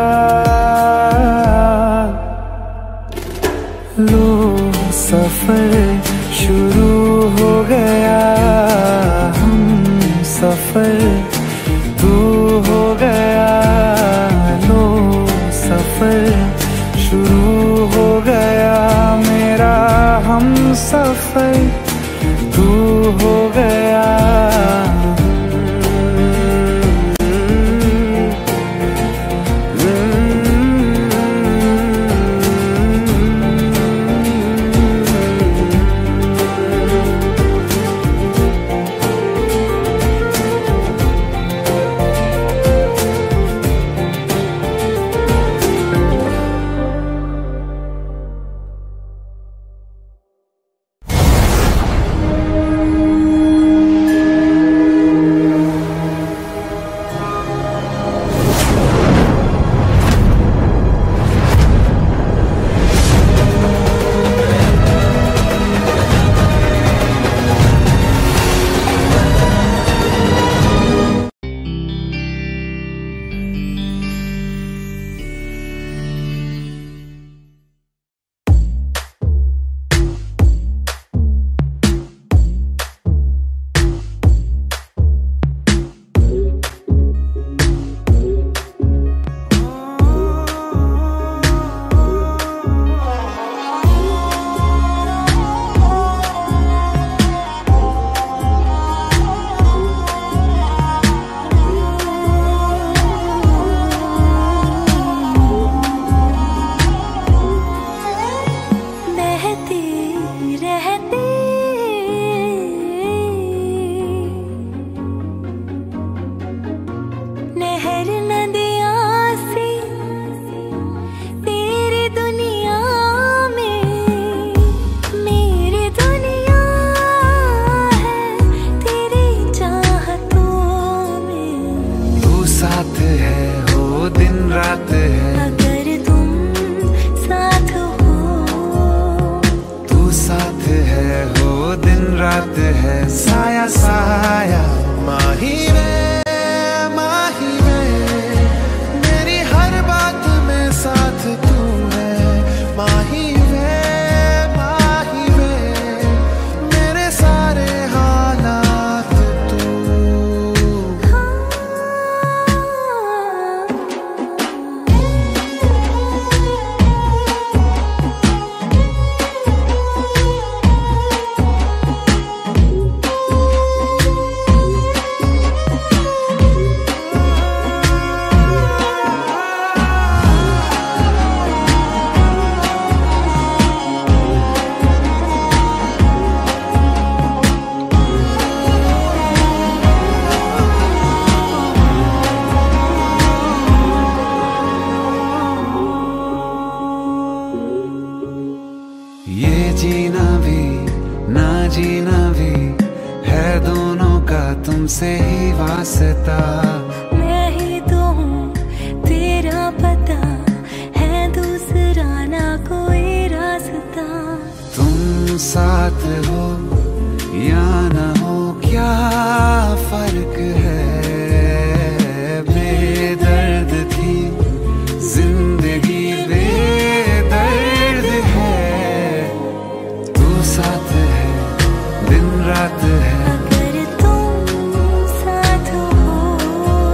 लो सफर शुरू हो गया हम सफर, तू हो गया लो सफर, शुरू हो गया मेरा हम सफर, तू हो गया। तुमसे ही वास्ता, मैं ही तो हूँ तेरा पता, है दूसरा ना कोई रास्ता। तुम साथ हो या न हो क्या फर्क है, बेदर्द थी जिंदगी बेदर्द है, तू साथ है दिन रात है। अगर तुम साथ हो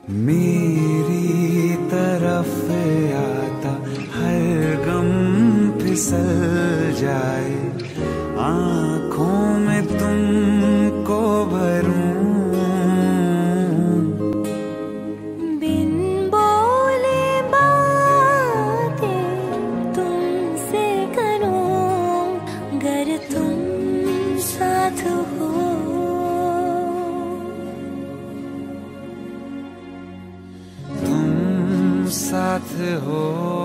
मेरी तरफ आता हर गम फिसल जाए, आँखों में तुमको भरूं, बिन बोले बातें तुमसे करूं, गर तुम साथ हो। तुम साथ हो।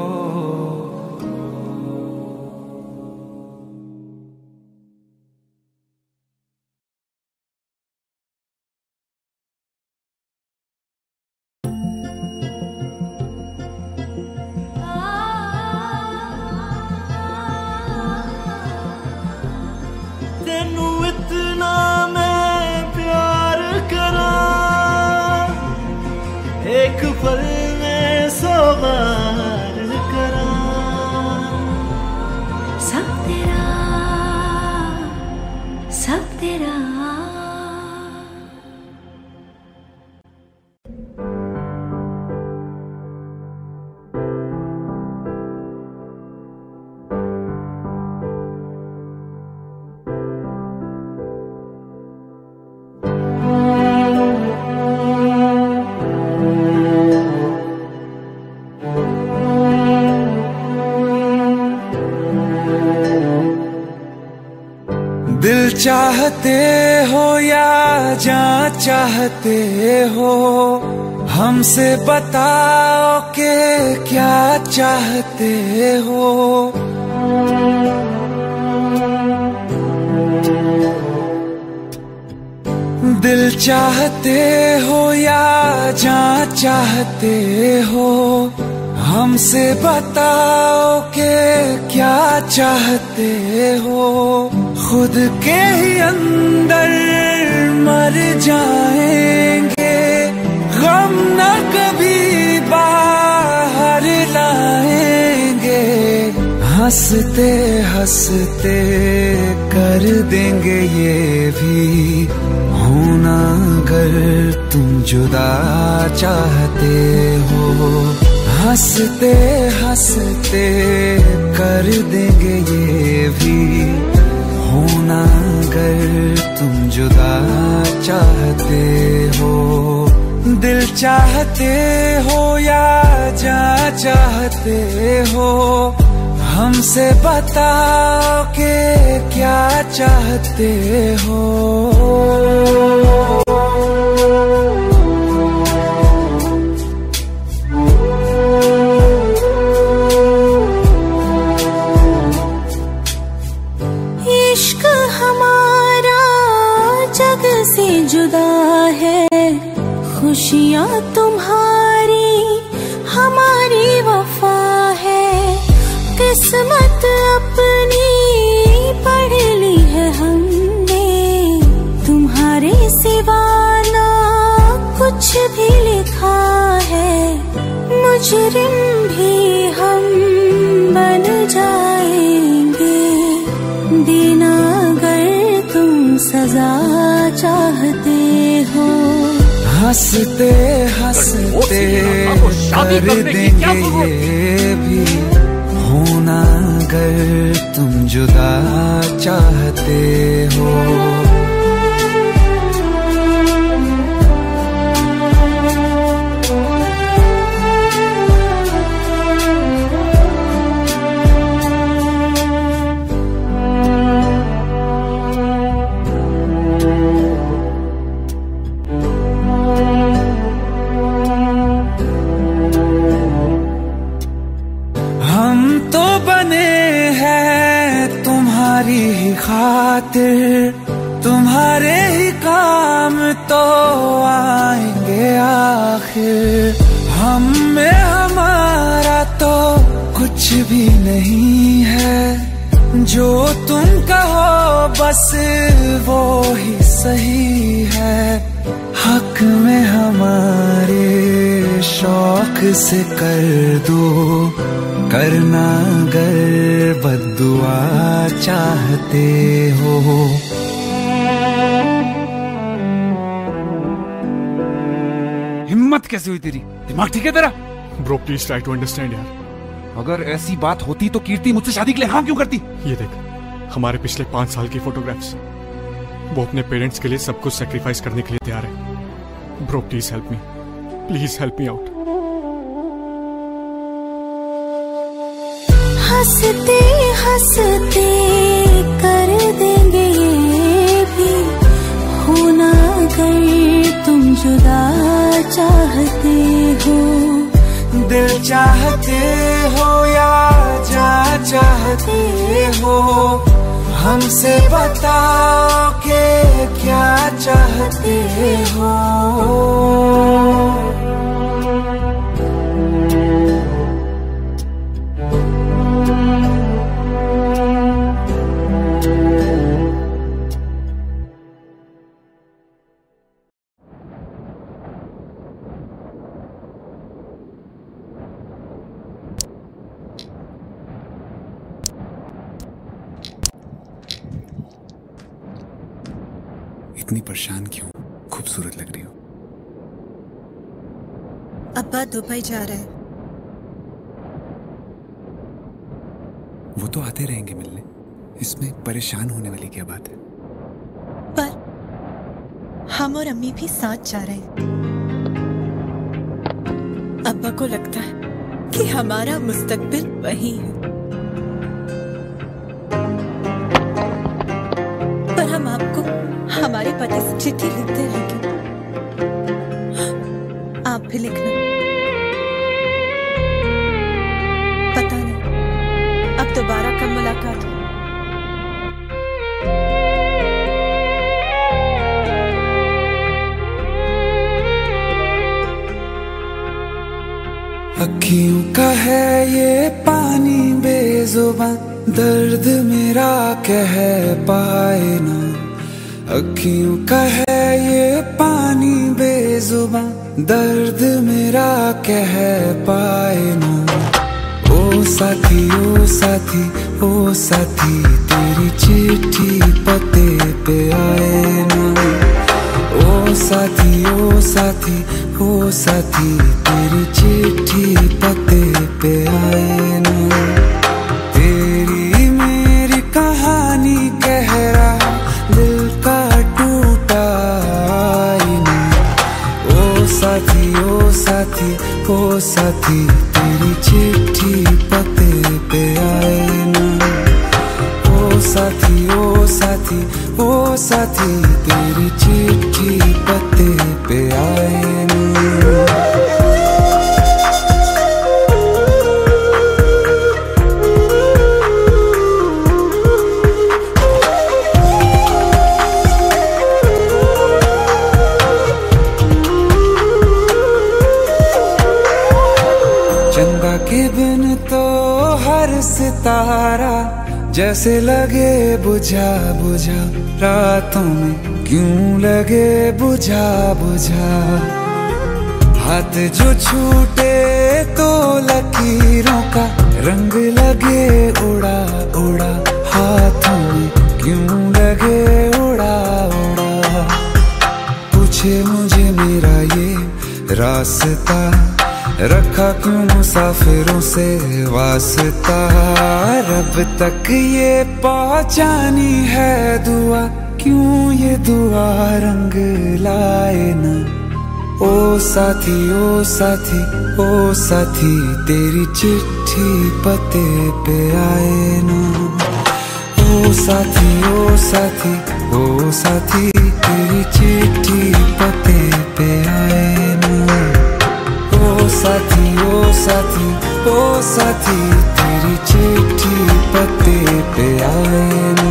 तेनू इतना मैं प्यार करा, एक पल में सौ बार करा। सब तेरा, सब तेरा। दिल चाहते हो या जान चाहते हो, हमसे बताओ कि क्या चाहते हो। दिल चाहते हो या जान चाहते हो, हमसे बताओ कि क्या चाहते हो। खुद के ही अंदर मर जाएंगे, गम न कभी बाहर लाएंगे। हंसते हंसते कर देंगे ये भी, होना अगर तुम जुदा चाहते हो। हंसते हंसते कर देंगे ये भी, होना अगर तुम जुदा चाहते हो। दिल चाहते हो या जान चाहते हो, हमसे बताओ कि क्या चाहते हो। इश्क हमारा जग से जुदा है, खुशियाँ तुम्हारी हमारी वफा है। किस्मत अपनी पढ़ ली है हमने, तुम्हारे सिवा ना कुछ भी लिखा है। मुजरिम भी हम बन जाएंगे, देना अगर तुम सजा चाहते हो। हंसते हंसते कर देंगे ये भी, होना अगर तुम जुदा चाहते हो। तुम्हारी ही खातिर, तुम्हारे ही काम तो आएंगे आखिर। हम में हमारा तो कुछ भी नहीं है, जो तुम कहो बस वो ही सही है। हक में हमारे शौक से कर दो, करना अगर बद्दुआ चाहते हो। हिम्मत हिम्मत कैसे हुई तेरी? दिमाग ठीक है तेरा? Bro please try to understand यार। अगर ऐसी बात होती तो कीर्ति मुझसे शादी के लिए हाँ क्यों करती? ये देख, हमारे पिछले पांच साल की फोटोग्राफ्स, वो अपने पेरेंट्स के लिए सब कुछ सेक्रीफाइस करने के लिए तैयार है। Bro please help me, please help me out. हंसते हंसते कर देंगे ये भी, होना अगर तुम जुदा चाहते हो। दिल चाहते हो या जा चाहते हो, हमसे बताओ कि क्या चाहते हो। इतनी परेशान क्यों? खूबसूरत लग रही हो। अब्बा दुबई जा रहा है। वो तो आते रहेंगे मिलने, इसमें परेशान होने वाली क्या बात है? पर हम और अम्मी भी साथ जा रहे हैं। अब्बा को लगता है कि हमारा मुस्तकबिल वही है, पर हम आपको हमारे पते से चिट्ठी लिखते रहेंगे। आप भी लिखना। पता नहीं अब दोबारा कब मुलाकात हो। अखियों का है ये पानी बेजुबान, दर्द मेरा कह पाए ना। अखियों का है ये पानी बेजुबान, दर्द मेरा कह पाए ना। ओ साथी ओ साथी ओ साथी, तेरी चिट्ठी पते पे आए ना। ओ साथी ओ साथी ओ साथी, तेरी चिट्ठी पते पे आए ना। तेरी मेरी कहानी कह रहा दिल का टूटा आईना। ओ साथी ओ साथी ओ साथी, तेरी चिट्ठी पते पे आए ना। ओ साथी ओ साथी ओ साथी, तेरी चिट्ठी पते पे आए ना। चंदा के बिन तो हर सितारा जैसे लगे बुझा बुझा, रातों में क्यों लगे बुझा बुझा। हाथ जो छूटे तो लकीरों का रंग लगे उड़ा उड़ा, हाथों में क्यों लगे उड़ा उड़ा। पूछे मुझे मेरा ये रास्ता, रखा क्यों मुसाफिरों से वास्ता। रब तक ये पहुंचानी है दुआ, क्यों ये दुआ रंग लाए ना। ओ साथी ओ साथी ओ साथी, तेरी चिट्ठी पते पे आए ना। ओ साथी ओ साथी ओ साथी, तेरी चिट्ठी पते पे आए ना। ओ साथी ओ साथी ओ साथी, तेरी चिट्ठी पते पे आए ना।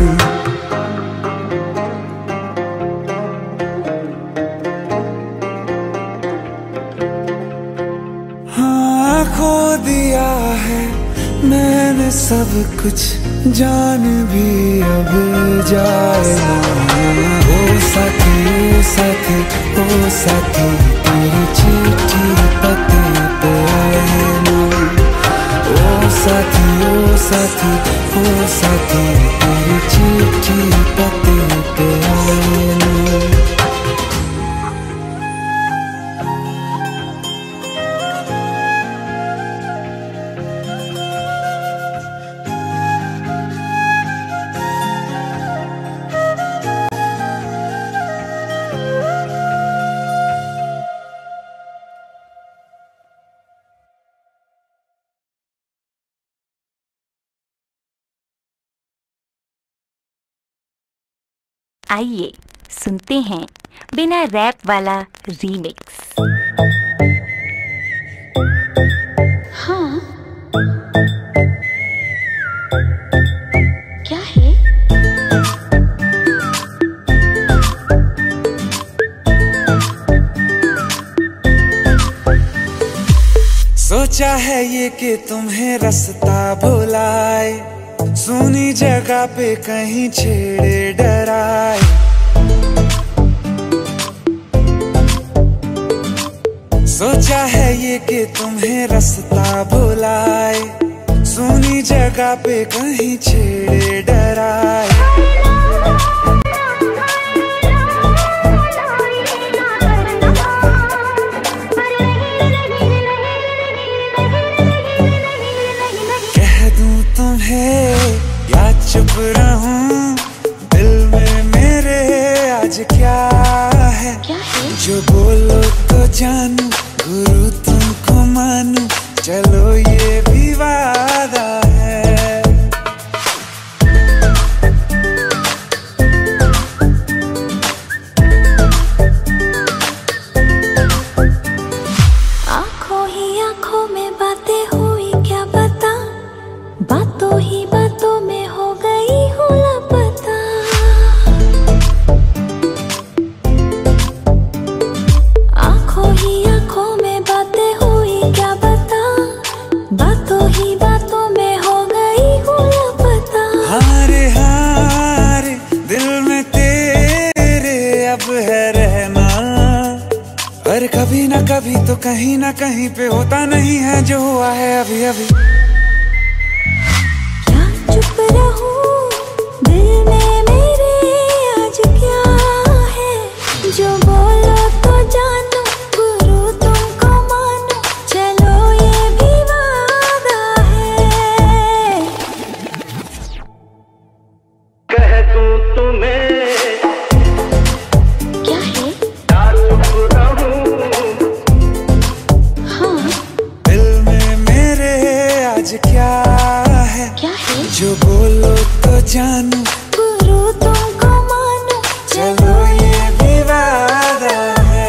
हाँ खो दिया है मैंने सब कुछ, जान भी अब जाए ना। ओ साथी ओ साथी ओ साथी, तेरी चिट्ठी पते पे आए ना। ओ साथी ओ साथी ओ साथी, तेरी चिट्ठी पते पे आए ना। आइए सुनते हैं बिना रैप वाला रीमिक्स। हाँ, क्या है? सोचा है ये कि तुम्हें रास्ता भुलाए, सुनी जगह पे कहीं छेड़े डराए। सोचा है ये कि तुम्हें रास्ता भुलाए, सुनी जगह पे कहीं छेड़े डराए। या चुप रहूं, दिल में मेरे आज क्या है? क्या है? जो बोलो तो जानू, गुरु तुमको मानू, चलो ये भी वादा है। आंखों ही आंखों में बातें हुई क्या बता, बातों ही बातों में हो गई हूँ लापता। आंखों ही आंखों में बातें हुई क्या बता, बातों ही बातों में हो गई हूँ लापता। हारे हारे दिल में तेरे अब है रहना, पर कभी ना कभी तो कहीं ना कहीं पे होता नहीं है जो हुआ है अभी अभी। चुप रहूं, दिल में मेरे आज क्या है? जो बोलो तो जानू, गुरु तुमको मानू, चलो ये भी वादा है। कह दूं तुम्हें क्या है? चुप रहूं। हाँ, दिल में मेरे आज क्या है? क्या है? जो बोलो तो जानू, गुरु तुमको मानू, चलो ये भी वादा है।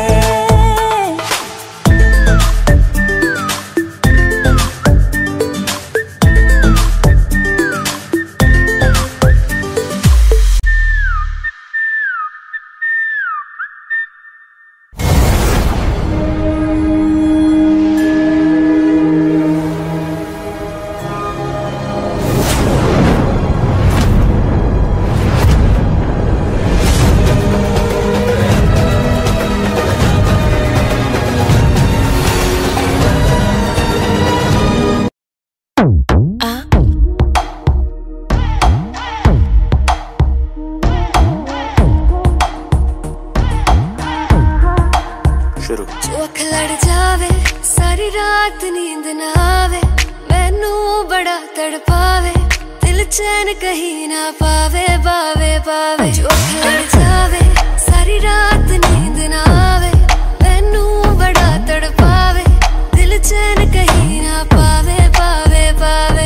जो अख लड़ जावे, सारी रात नींद ना आवे, मैनू बड़ा तड़पावे, दिल चैन कहीं ना पावे पावे पावे। जो अख लड़ जावे, सारी रात नींद ना आवे, मैनू बड़ा तड़पावे, दिल चैन कहीं ना पावे पावे पावे।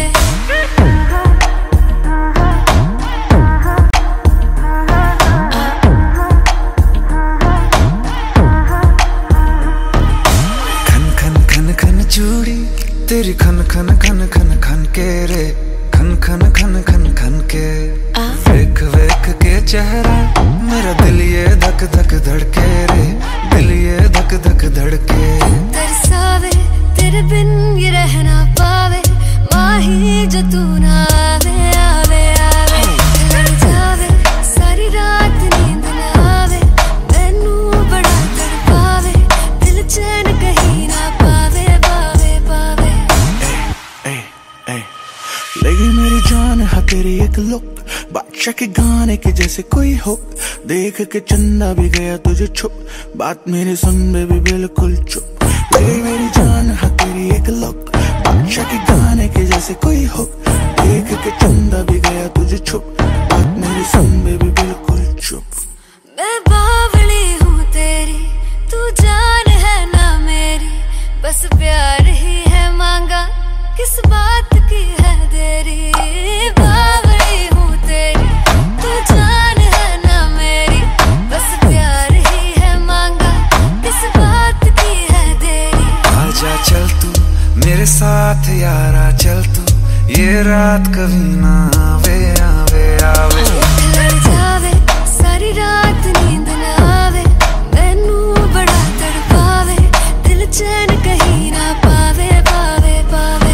चूड़ी तेरी खन खन खन खन खन के रे, खन खन खन खन खन के। वेख वेख के चेहरा मेरा दिल ये धक धक धड़के रे, दिल ये धक धक धड़के। तरसावे तेरे बिन ये रह ना पावे, माही जो तू ना आवे आवे आवे। लड़ जावे, सारी रात नींद ना आवे, मैनू बड़ा तड़पावे, दिल चैन कहीं ना पावे पावे पावे। लगी मेरी जान है तेरी एक लुक, बादशाह के गाने के जैसे कोई हो, देख के चंदा भी गया तुझे छुप, बात मेरी सुन बेबी बिल्कुल चुप। लगी मेरी जान है तेरी एक लुक, बादशाह के गाने के जैसे कोई हो, देख के चंदा भी गया तुझे छुप, बात मेरी सुन बेबी बिल्कुल चुप। मैं बावली हूँ तेरी, तू जान है ना मेरी, बस प्यार ही है मांगा, किस बात की है देरी। बावली हूँ तेरी, तू जान है ना मेरी, मेरे साथ यारा चल तू, ये रात कभी ना आवे आवे आवे। लड़ जावे सारी रात नींद ना आवे, मैनू बड़ा तड़पावे, दिल चैन कहीं ना पावे पावे पावे।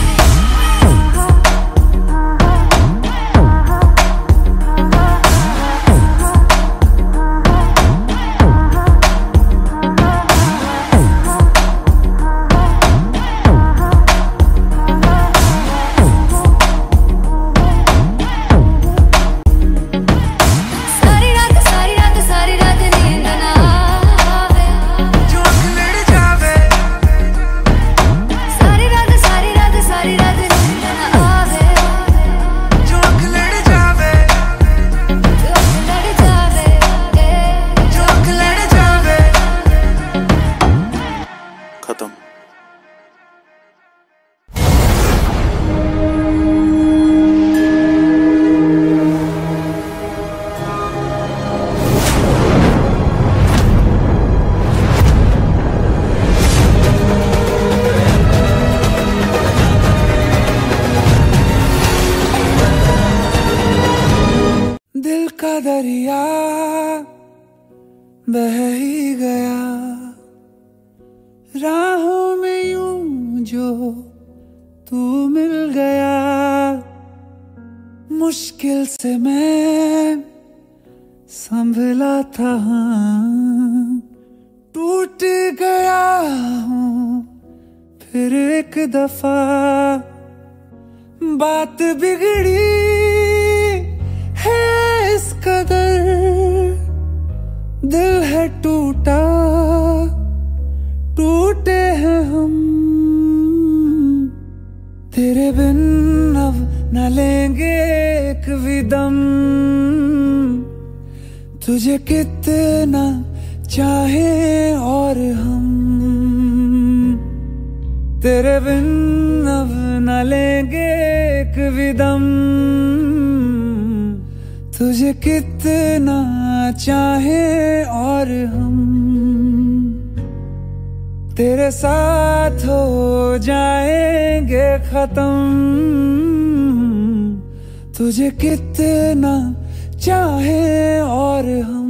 दिल का दरिया बह ही गया, राहों में यूं जो तू मिल गया। मुश्किल से मैं संभला था, टूट गया हूँ फिर एक दफा। बात बिगड़ी है इस कदर, दिल है टूटा, टूटे हैं हम। तेरे बिन अब न लेंगे एक भी दम, तुझे कितना चाहे और हम। तेरे बिन अब न लेंगे एक भी दम, तुझे कितना चाहे और हम। तेरे साथ हो जाएंगे खत्म, तुझे कितना चाहे और हम।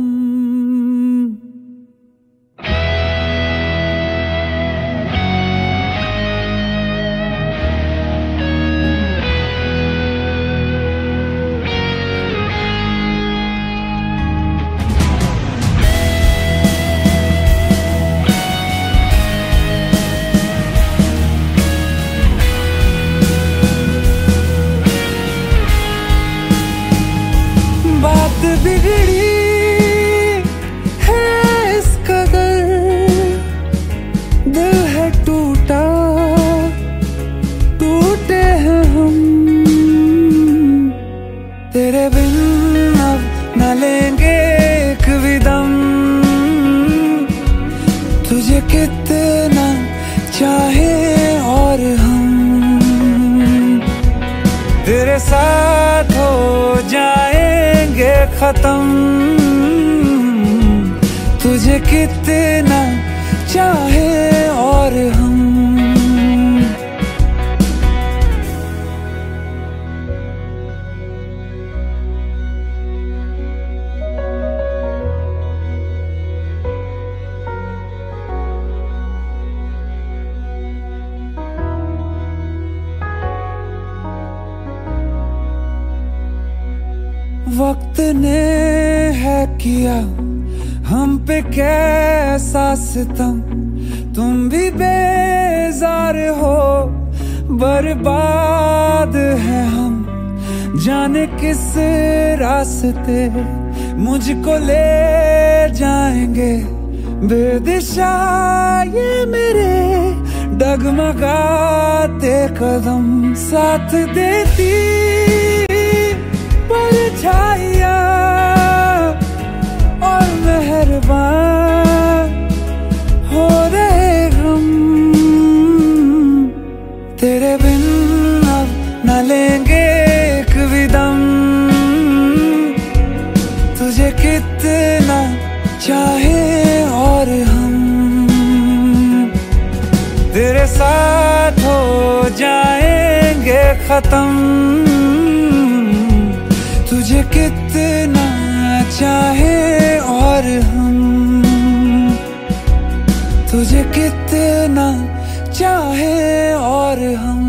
बात बिगड़ी है इस कदर, दिल है टूटा, टूटे हैं हम। तेरे बिन अब न लेंगे एक भी दम, तुझे कितना चाहे और हम। तेरे साथ हो जाएंगे खत्म, तुझे कितना चाहे और हम। वक्त ने है किया हम पे कैसा सितम, तुम भी बेजार हो, बर्बाद है हम। जाने किस रास्ते मुझको ले जाएंगे, बेदिशा ये मेरे डगमगाते कदम। साथ देती परछाइयाँ और मेहरबान हो रहे हम। तेरे बिन अब न लेंगे एक भी दम, तुझे कितना चाहे और हम। तेरे साथ हो जाएंगे खत्म। तुझे कितना चाहे और हम, तुझे कितना चाहे और हम।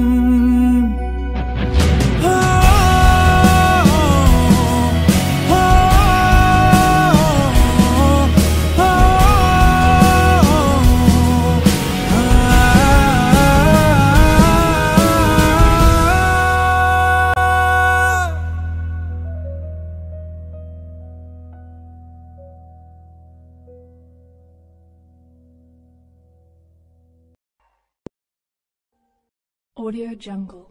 Audio Jungle.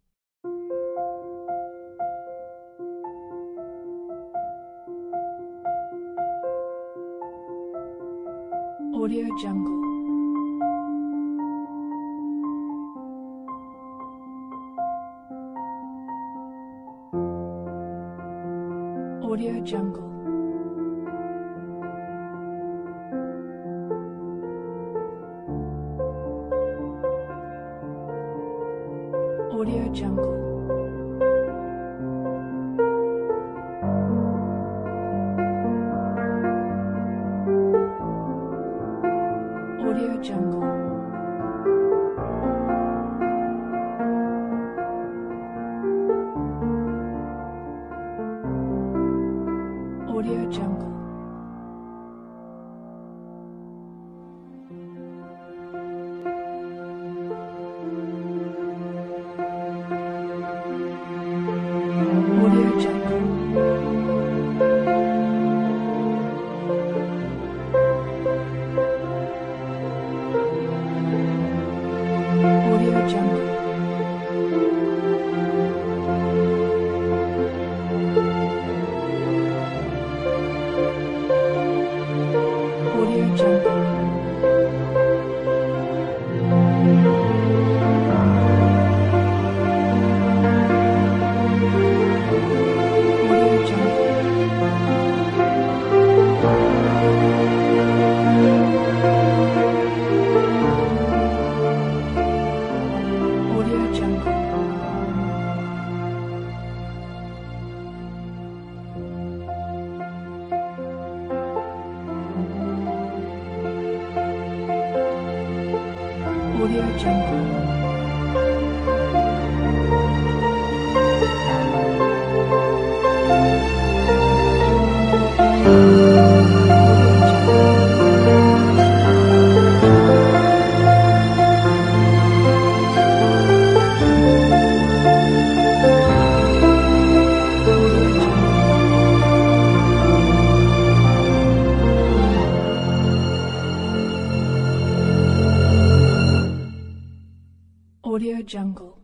Audio Jungle. Audio Jungle. Audio Jungle. Audio Jungle. Audio Jungle. Audio Jungle. Audio Jungle.